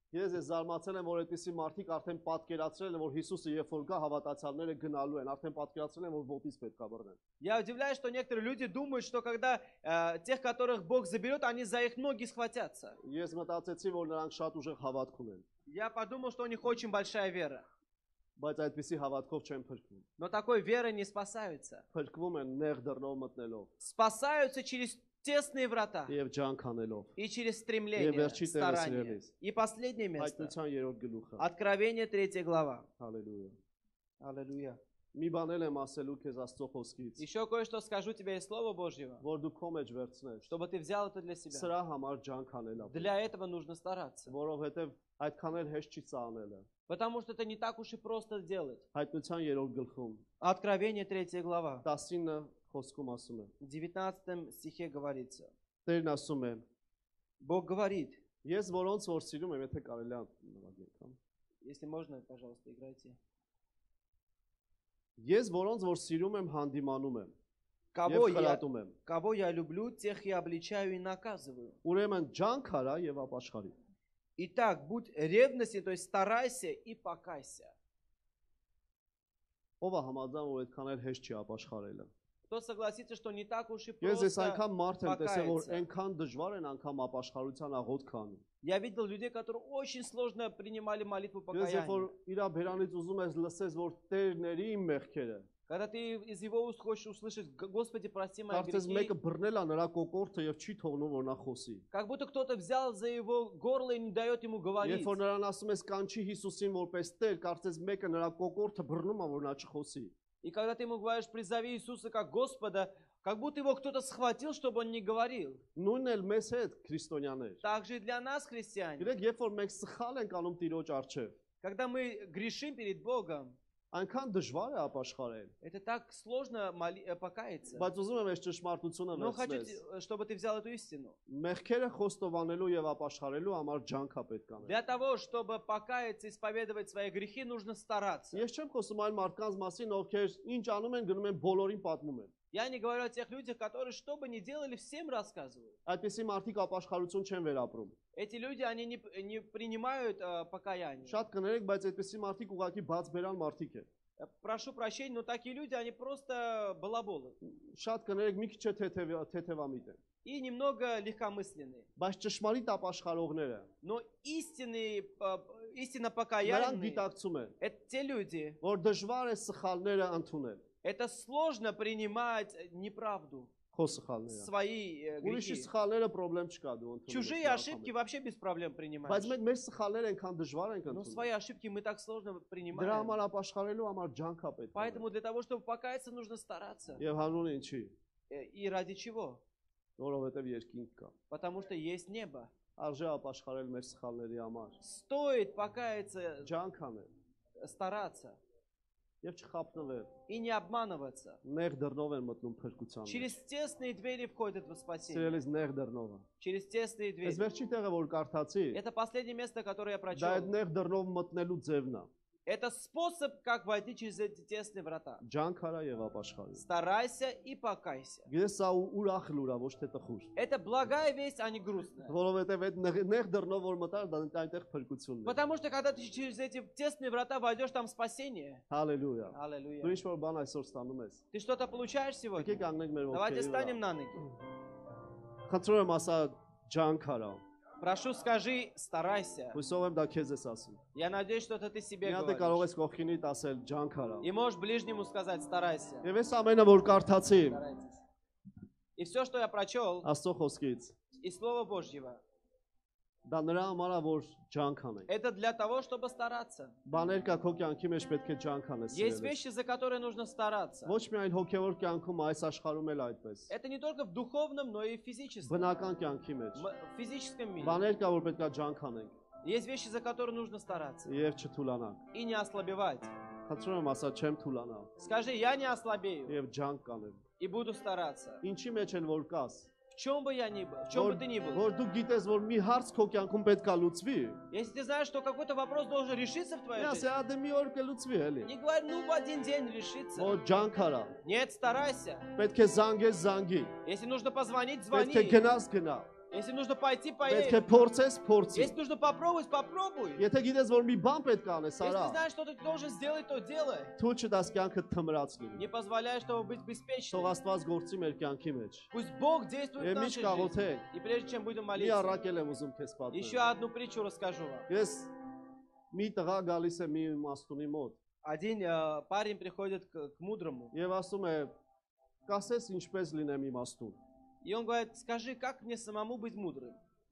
Speaker 1: Ես զարմացել եմ, որ այդպիսի մարդիկ արդեն պատկերացրել են, որ Հիսուսը երբ որ գա հավատացյալները գնալու են, արդեն պատկերացրել են, որ ոտից պետք է բռնեն։
Speaker 2: Я удивляюсь, что некоторые люди думают, что когда тех, которых Бог заберет, они за их ноги схватятся.
Speaker 1: Ես մտածեցի, որ նրանք շատ ուժեղ հավատք ունեն,
Speaker 2: Я подумал, что у них очень большая вера.
Speaker 1: բայց այդպիսի հավատքով չեն փրկվում։
Speaker 2: Но такой верой не спасаются.
Speaker 1: Փրկվում են նեղ դռնով մտնելով
Speaker 2: Спасаются через тесные врата
Speaker 1: եւ ջանք անելով։
Speaker 2: и через стремление,
Speaker 1: верчи Тебя,
Speaker 2: старание.
Speaker 1: Сергей.
Speaker 2: И последнее место.
Speaker 1: Հայտնության 3-րդ գլուխը։
Speaker 2: Откровение 3 глава.
Speaker 1: Հալելույա։
Speaker 2: Аллилуйя.
Speaker 1: Մի բան էլ եմ ասելու քեզ Աստծո խոսքից,
Speaker 2: Еще кое-что скажу тебе из Слова Божьего,
Speaker 1: որ դու քո մեջ վերցնես։
Speaker 2: чтобы ты взял это для себя.
Speaker 1: Սրա համար ջանք անելա։
Speaker 2: Для этого нужно стараться.
Speaker 1: Որովհետեւ այդքան էլ հեշտ չի ծանելը։
Speaker 2: Потому что это не так уж и просто сделать.
Speaker 1: Հայտնության 3-րդ գլխում
Speaker 2: Откровение 3 глава.
Speaker 1: 19 խոսքում ասում է.
Speaker 2: В 19 стихе говорится.
Speaker 1: Տերն ասում է.
Speaker 2: Бог говорит,
Speaker 1: Ես որոնց որ սիրում եմ, եթե կարելի է նվագել։
Speaker 2: если можно, пожалуйста, играйте.
Speaker 1: Ես որոնց որ սիրում եմ, հանդիմանում եմ։
Speaker 2: Кого
Speaker 1: Եվ խրատում եմ։
Speaker 2: кого я люблю, тех я обличаю и наказываю.
Speaker 1: Ուրեմն ջանք արա եւ ապաշխարի։
Speaker 2: Итак, будь ревностен, то есть старайся и покайся.
Speaker 1: Ով է համաձայն, որ այդքան էլ հեշտ չի ապաշխարելը։
Speaker 2: Кто согласится, что не так уж и
Speaker 1: Ես այս
Speaker 2: просто
Speaker 1: այնքան մարդ եմ տեսել, որ
Speaker 2: покаяться.
Speaker 1: այնքան դժվար են անգամ ապաշխարության աղոթք անում։
Speaker 2: Я видел людей, которые очень сложно принимали молитву
Speaker 1: Ես երբ որ
Speaker 2: покаяния.
Speaker 1: իր բերանից ուզում ես լսես, որ Տերների իմ մեղքերը,
Speaker 2: Когда ты из его уст хочешь услышать, Господи, прости мои
Speaker 1: կարծես
Speaker 2: грехи,
Speaker 1: մեկը բռնել է նրա կոկորտը եւ չի թողնում, որ նա խոսի։
Speaker 2: как будто кто-то взял за его горло и не дает ему говорить.
Speaker 1: Երբ որ նրան ասում ես կանչի Հիսուսին որպես Տեր, կարծես մեկը նրա կոկորտը բռնում է, որ նա չխոսի։
Speaker 2: И когда ты ему говоришь, призови Иисуса как Господа, как будто его кто-то схватил, чтобы он не говорил.
Speaker 1: Նույնն էլ մեզ հետ քրիստոնյաներ։
Speaker 2: Так же и для нас, христиане.
Speaker 1: Գիտեք, երբ որ մենք սխալ ենք անում Տիրոջ առջև,
Speaker 2: Когда мы грешим перед Богом,
Speaker 1: այնքան դժվար է ապաշխարել։
Speaker 2: это так сложно покаяться.
Speaker 1: Բայց ուզում եմ այս ճշմարտությունը
Speaker 2: Но хочу,
Speaker 1: վերցնես։
Speaker 2: чтобы ты взял эту истину.
Speaker 1: Մեղքերը խոստովանելու եւ ապաշխարելու համար ջանք է պետք անել։
Speaker 2: Для того, чтобы покаяться, исповедовать свои грехи, нужно стараться.
Speaker 1: Ես չեմ խոսում այն մարդկանց մասին, ովքեր ինչ անում են, գնում են բոլորին պատմում են։
Speaker 2: Я не говорю о тех людях, которые, что бы ни делали, всем рассказывают.
Speaker 1: Այդպիսի մարդիկ ապաշխարություն չեն վերապրում։
Speaker 2: Эти люди, они не принимают покаяние.
Speaker 1: Շատ կներեք, բայց այդպիսի մարդիկ ուղղակի բաց բերան մարդիկ են։
Speaker 2: Прошу прощения, но такие люди, они просто балаболы.
Speaker 1: Շատ կներեք, մի քիչ է թեթևամիտ են։
Speaker 2: И немного легкомысленные.
Speaker 1: Բայց ճշմարիտ ապաշխարողները
Speaker 2: Но истинно
Speaker 1: նրանք
Speaker 2: покаянные,
Speaker 1: գիտակցում են,
Speaker 2: это те люди,
Speaker 1: որ դժվար է սխալները ընդունել։
Speaker 2: это сложно принимать неправду,
Speaker 1: Քո սխալները։
Speaker 2: свои
Speaker 1: Ուրիշի
Speaker 2: грехи.
Speaker 1: սխալները խնդրեմ չկա դու ընդունում։
Speaker 2: Чужие ошибки вообще без проблем принимаешь.
Speaker 1: Բայց մենք մեր սխալները այնքան дժվար ենք
Speaker 2: Но
Speaker 1: ընդունում։
Speaker 2: свои ошибки мы так сложно
Speaker 1: Դրա
Speaker 2: принимаем.
Speaker 1: համար ապաշխարելու համար ջանք է պետք։
Speaker 2: Поэтому для того, чтобы покаяться, нужно стараться.
Speaker 1: Եվ հանուն ինչի։
Speaker 2: И ради чего?
Speaker 1: Որովհետև երկինք կա։
Speaker 2: Потому что есть небо.
Speaker 1: Արժե ապաշխարել մեր սխալների համար։
Speaker 2: Стоит покаяться,
Speaker 1: Ջանք անել
Speaker 2: стараться
Speaker 1: եւ չխափնվել։
Speaker 2: и не обманываться.
Speaker 1: Նեղ դռնով են մտնում փրկության մեջ։
Speaker 2: Через тесные двери входит во спасение.
Speaker 1: Սիրելիս նեղ դռնովը։
Speaker 2: Через тесные
Speaker 1: Այս
Speaker 2: двери.
Speaker 1: վերջի տեղը որ կարդացի,
Speaker 2: Это последнее место, которое я
Speaker 1: դա այդ
Speaker 2: прочел.
Speaker 1: նեղ դռնով մտնելու ձևն է։
Speaker 2: Это способ, как войти через эти тесные врата.
Speaker 1: Ջանք արա եւ ապաշխարի։
Speaker 2: Старайся и покайся.
Speaker 1: Գիտես սա ուրախ լուրա, ոչ թե տխուր։
Speaker 2: Это благая весть, а не грустная.
Speaker 1: Որովհետև այդ նեղ դռնով որ մտար, դա այնտեղ փրկությունն է։
Speaker 2: Потому что когда ты через эти тесные врата войдешь, там спасение.
Speaker 1: Հալելույա։ Դու
Speaker 2: Аллилуйя.
Speaker 1: ինչ որ բան այսօր ստանում ես։
Speaker 2: Ты что-то получаешь сегодня?
Speaker 1: Եկեք կանգնենք մեր
Speaker 2: Давайте
Speaker 1: ոտքերի
Speaker 2: встанем
Speaker 1: վրա։
Speaker 2: на ноги.
Speaker 1: Խնդրում եմ ասա ջանք արա։
Speaker 2: Прошу, скажи, старайся.
Speaker 1: Հույսով եմ դա քեզ ես ասում։
Speaker 2: Я надеюсь, что это ты себе
Speaker 1: Մի հատ կարող
Speaker 2: говоришь.
Speaker 1: ես կողքինիդ ասել ջանք արա։
Speaker 2: И можешь ближнему сказать, старайся.
Speaker 1: Եվ այս ամենը որ կարդացի
Speaker 2: Старайтесь. И все, что я прочел
Speaker 1: Աստծո խոսքից,
Speaker 2: из Слова Божьего,
Speaker 1: դա նրա համար է որ ջանք անենք։
Speaker 2: это для того, чтобы стараться.
Speaker 1: Բաներ կա քո կյանքի մեջ պետք է ջանք անես։
Speaker 2: Есть
Speaker 1: սիրելիս։
Speaker 2: вещи, за которые нужно стараться.
Speaker 1: Ոչ միայն հոգևոր կյանքում, այս աշխարհում էլ այդպես։
Speaker 2: Это не только в духовном, но и в физическом.
Speaker 1: Բնական կյանքի մեջ։
Speaker 2: В физическом мире.
Speaker 1: Բաներ կա որ պետք է ջանք անենք
Speaker 2: Есть вещи, за которые нужно стараться.
Speaker 1: եւ չթուլանանք։
Speaker 2: И не ослабевать.
Speaker 1: Խնդրում եմ ասա չեմ թուլանա
Speaker 2: Скажи, я не ослабею
Speaker 1: եւ ջանք կանեմ։
Speaker 2: и буду стараться.
Speaker 1: Ինչի մեջ են որ кас։
Speaker 2: В чем бы я ни был, в чем бы ты ни был.
Speaker 1: որ դու գիտես որ մի հարց քո կյանքում պետք է լուծվի։
Speaker 2: Если ты знаешь, что какой-то вопрос должен решиться в твоей
Speaker 1: Նա
Speaker 2: жизни,
Speaker 1: ասա դե մի օր կլուծվի էլի։
Speaker 2: не говори, ну в один день решится.
Speaker 1: Որ ջանք արա։
Speaker 2: Нет, старайся.
Speaker 1: Պետք է զանգես զանգի։
Speaker 2: Если нужно позвонить,
Speaker 1: Պետք է
Speaker 2: звони.
Speaker 1: գնաս գնա։
Speaker 2: Если нужно пойти,
Speaker 1: Պետք է
Speaker 2: поедь.
Speaker 1: փորձես, փորձի։
Speaker 2: Если нужно попробовать, попробуй.
Speaker 1: Եթե գիտես, որ մի բան պետք է անես,
Speaker 2: Если
Speaker 1: արա։
Speaker 2: ты знаешь, что ты должен сделать, то делай.
Speaker 1: Թույլ չտաս կյանքդ թմրած լինի։
Speaker 2: Не позволяй, чтобы быть
Speaker 1: Թող
Speaker 2: беспечным.
Speaker 1: Աստված գործի մեր կյանքի մեջ։
Speaker 2: Пусть Бог действует в
Speaker 1: Եմ ինչ
Speaker 2: нашей
Speaker 1: կաղոթե։
Speaker 2: жизни. И прежде чем будем
Speaker 1: Մի
Speaker 2: молиться,
Speaker 1: առակել եմ ուզում քեզ
Speaker 2: еще
Speaker 1: պատմել։
Speaker 2: одну притчу расскажу вам.
Speaker 1: Ես մի տղա գալիս է մի իմաստունի մոտ
Speaker 2: Один парень приходит к мудрому,
Speaker 1: եւ ասում է. Կասես ինչպես լինեմ իմաստուն։
Speaker 2: и он говорит: скажи, как мне самому быть мудрым?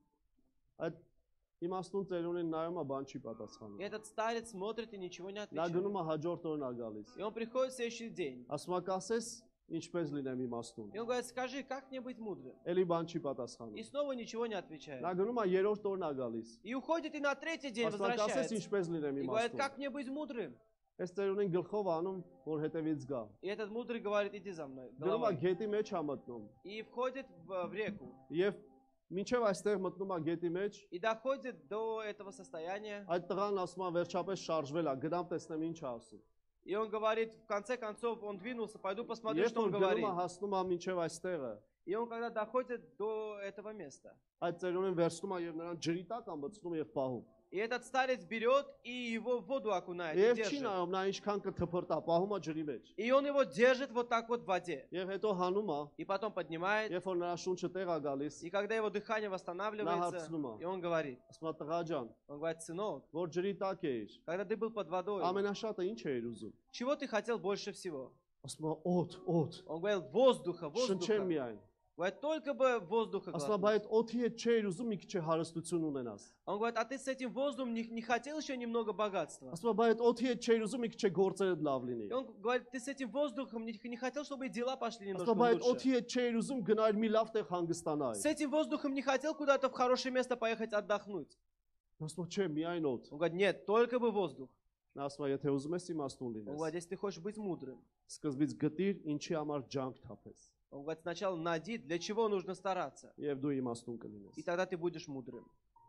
Speaker 1: Այդ իմաստուն ծերունին նայում է, բան չի
Speaker 2: И
Speaker 1: պատասխանում։
Speaker 2: этот старец смотрит и ничего не
Speaker 1: Նա
Speaker 2: отвечает.
Speaker 1: գնում է հաջորդ օրն ա գալիս։
Speaker 2: И он приходит в следующий день.
Speaker 1: Ասում է կասես ինչպես լինեմ իմաստուն։
Speaker 2: И он говорит: скажи, как мне быть мудрым?
Speaker 1: Էլի բան չի
Speaker 2: И
Speaker 1: պատասխանում։
Speaker 2: снова ничего не отвечает.
Speaker 1: Նա գնում է երրորդ օրն ա գալիս։
Speaker 2: И уходит и на третий день
Speaker 1: Ասում է կասես
Speaker 2: возвращается.
Speaker 1: ինչպես լինեմ
Speaker 2: И говорит:
Speaker 1: իմաստուն։
Speaker 2: как мне быть мудрым?
Speaker 1: Այս ծերունին գլխով անում, որ հետևից գա։
Speaker 2: И этот мудрый говорит: иди за мной.
Speaker 1: Գնում է
Speaker 2: головой».
Speaker 1: գետի մեջ ա մտնում։
Speaker 2: И входит в реку.
Speaker 1: Եվ մինչև այստեղ մտնում է գետի մեջ,
Speaker 2: И доходит до этого состояния.
Speaker 1: այդ տղան ասում է վերջապես շարժվել է, գնամ տեսնեմ ինչ է ասում։
Speaker 2: И он говорит, в конце концов, он двинулся: пойду посмотрю,
Speaker 1: Երբ
Speaker 2: что он
Speaker 1: որ գնում
Speaker 2: говорит.
Speaker 1: է հասնում է մինչև այստեղը,
Speaker 2: И он, когда доходит до этого места,
Speaker 1: այդ ծերունին վերցնում է եւ նրան ջրի տակ ա մտցնում եւ պահում։
Speaker 2: и этот старец берет и его в воду окунает, и
Speaker 1: Եվ չի
Speaker 2: держит.
Speaker 1: նայում նա ինչքան կթփրտա, пահում է ջրի մեջ։
Speaker 2: И он его держит вот так вот в воде.
Speaker 1: Եվ հետո հանում է,
Speaker 2: И потом поднимает.
Speaker 1: երբ որ նրա շունչը տեղ է գալիս,
Speaker 2: И когда его дыхание восстанавливается,
Speaker 1: հարցնում է.
Speaker 2: и он говорит,
Speaker 1: ասում է տղա ջան,
Speaker 2: он говорит: сынок,
Speaker 1: որ ջրի տակ էիր,
Speaker 2: когда ты был под водой,
Speaker 1: ամենաշատը ինչ էիր ուզում։
Speaker 2: чего ты хотел больше всего?
Speaker 1: Ասում է օդ,
Speaker 2: Он говорил: воздуха,
Speaker 1: շնչեմ
Speaker 2: воздуха.
Speaker 1: միայն։
Speaker 2: Говорит: только бы воздуха
Speaker 1: Ասում է,
Speaker 2: глотнуть.
Speaker 1: բայց այդ օդի հետ չէիր уզում մի քիչ հարստություն ունենաս։
Speaker 2: Он говорит: а ты с этим воздухом не хотел еще немного богатства?
Speaker 1: Ասում է, բայց օդի հետ չէիր уզում մի քիչ գործերը լավ լինի։
Speaker 2: И он говорит: ты с этим воздухом не хотел, чтобы и дела пошли
Speaker 1: Ասում
Speaker 2: немножко
Speaker 1: է, բայց
Speaker 2: лучше?
Speaker 1: օդի հետ չէիր уզում գնալ մի լավ տեղ հանգստանալ։
Speaker 2: С этим воздухом не хотел куда-то в хорошее место поехать отдохнуть?
Speaker 1: Ասում է, չէ, միայն օդ։
Speaker 2: Он говорит: нет, только бы воздух.
Speaker 1: Նա ասում է, եթե ուզում ես իմաստուն
Speaker 2: Он
Speaker 1: լինես,
Speaker 2: говорит: если ты хочешь быть мудрым,
Speaker 1: սկզբից գտիր ինչի համար ջանք թափես,
Speaker 2: он говорит, сначала найди, для чего нужно стараться.
Speaker 1: եւ դու իմաստուն կլինես։
Speaker 2: И тогда ты будешь мудрым.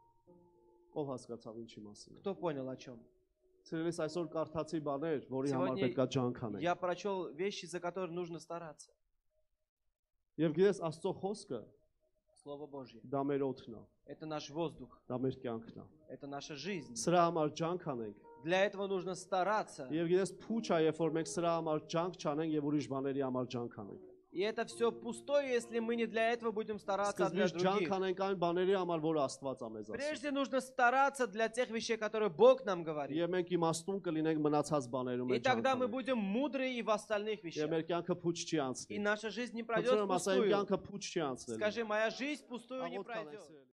Speaker 1: Ով հասկացավ ինչի մասին։
Speaker 2: Кто понял о чем?
Speaker 1: Ցերելիս այսօր կարդացի բաներ, որի համար
Speaker 2: Сегодня
Speaker 1: պետքա ջանք անենք։
Speaker 2: Я прочел вещи, за которые нужно стараться.
Speaker 1: Եվ գիտես Աստծո խոսքը
Speaker 2: Слово Божье.
Speaker 1: դա մեր օդն է,
Speaker 2: Это наш воздух.
Speaker 1: դա մեր կյանքն է։
Speaker 2: Это наша жизнь.
Speaker 1: Սրա համար ջանք անենք։
Speaker 2: Для этого нужно стараться.
Speaker 1: Եվ գիտես փուչ է, երբ որ մենք սրա համար ջանք չանենք եւ ուրիշ բաների համար ջանք անենք։
Speaker 2: И это все пустое, если мы не для этого будем стараться, а для
Speaker 1: Սկզբից ջանք
Speaker 2: других.
Speaker 1: անենք այն բաների համար, որ Աստված է մեզ ասում։
Speaker 2: Прежде нужно стараться для тех вещей, которые Бог нам говорит.
Speaker 1: Եվ մենք իմաստուն կլինենք մնացած բաներում
Speaker 2: И
Speaker 1: այդ
Speaker 2: тогда мы
Speaker 1: ջանքը։
Speaker 2: будем мудры и в остальных
Speaker 1: Եվ
Speaker 2: вещах.
Speaker 1: մեր կյանքը փուչ չի
Speaker 2: И
Speaker 1: անցնի։
Speaker 2: наша жизнь не пройдет
Speaker 1: Խնդրում եմ ասա, իմ
Speaker 2: впустую.
Speaker 1: կյանքը փուչ չի անցնելու։
Speaker 2: Скажи: моя жизнь впустую не
Speaker 1: Աղոթ կանենք,
Speaker 2: пройдет.
Speaker 1: սիրելի։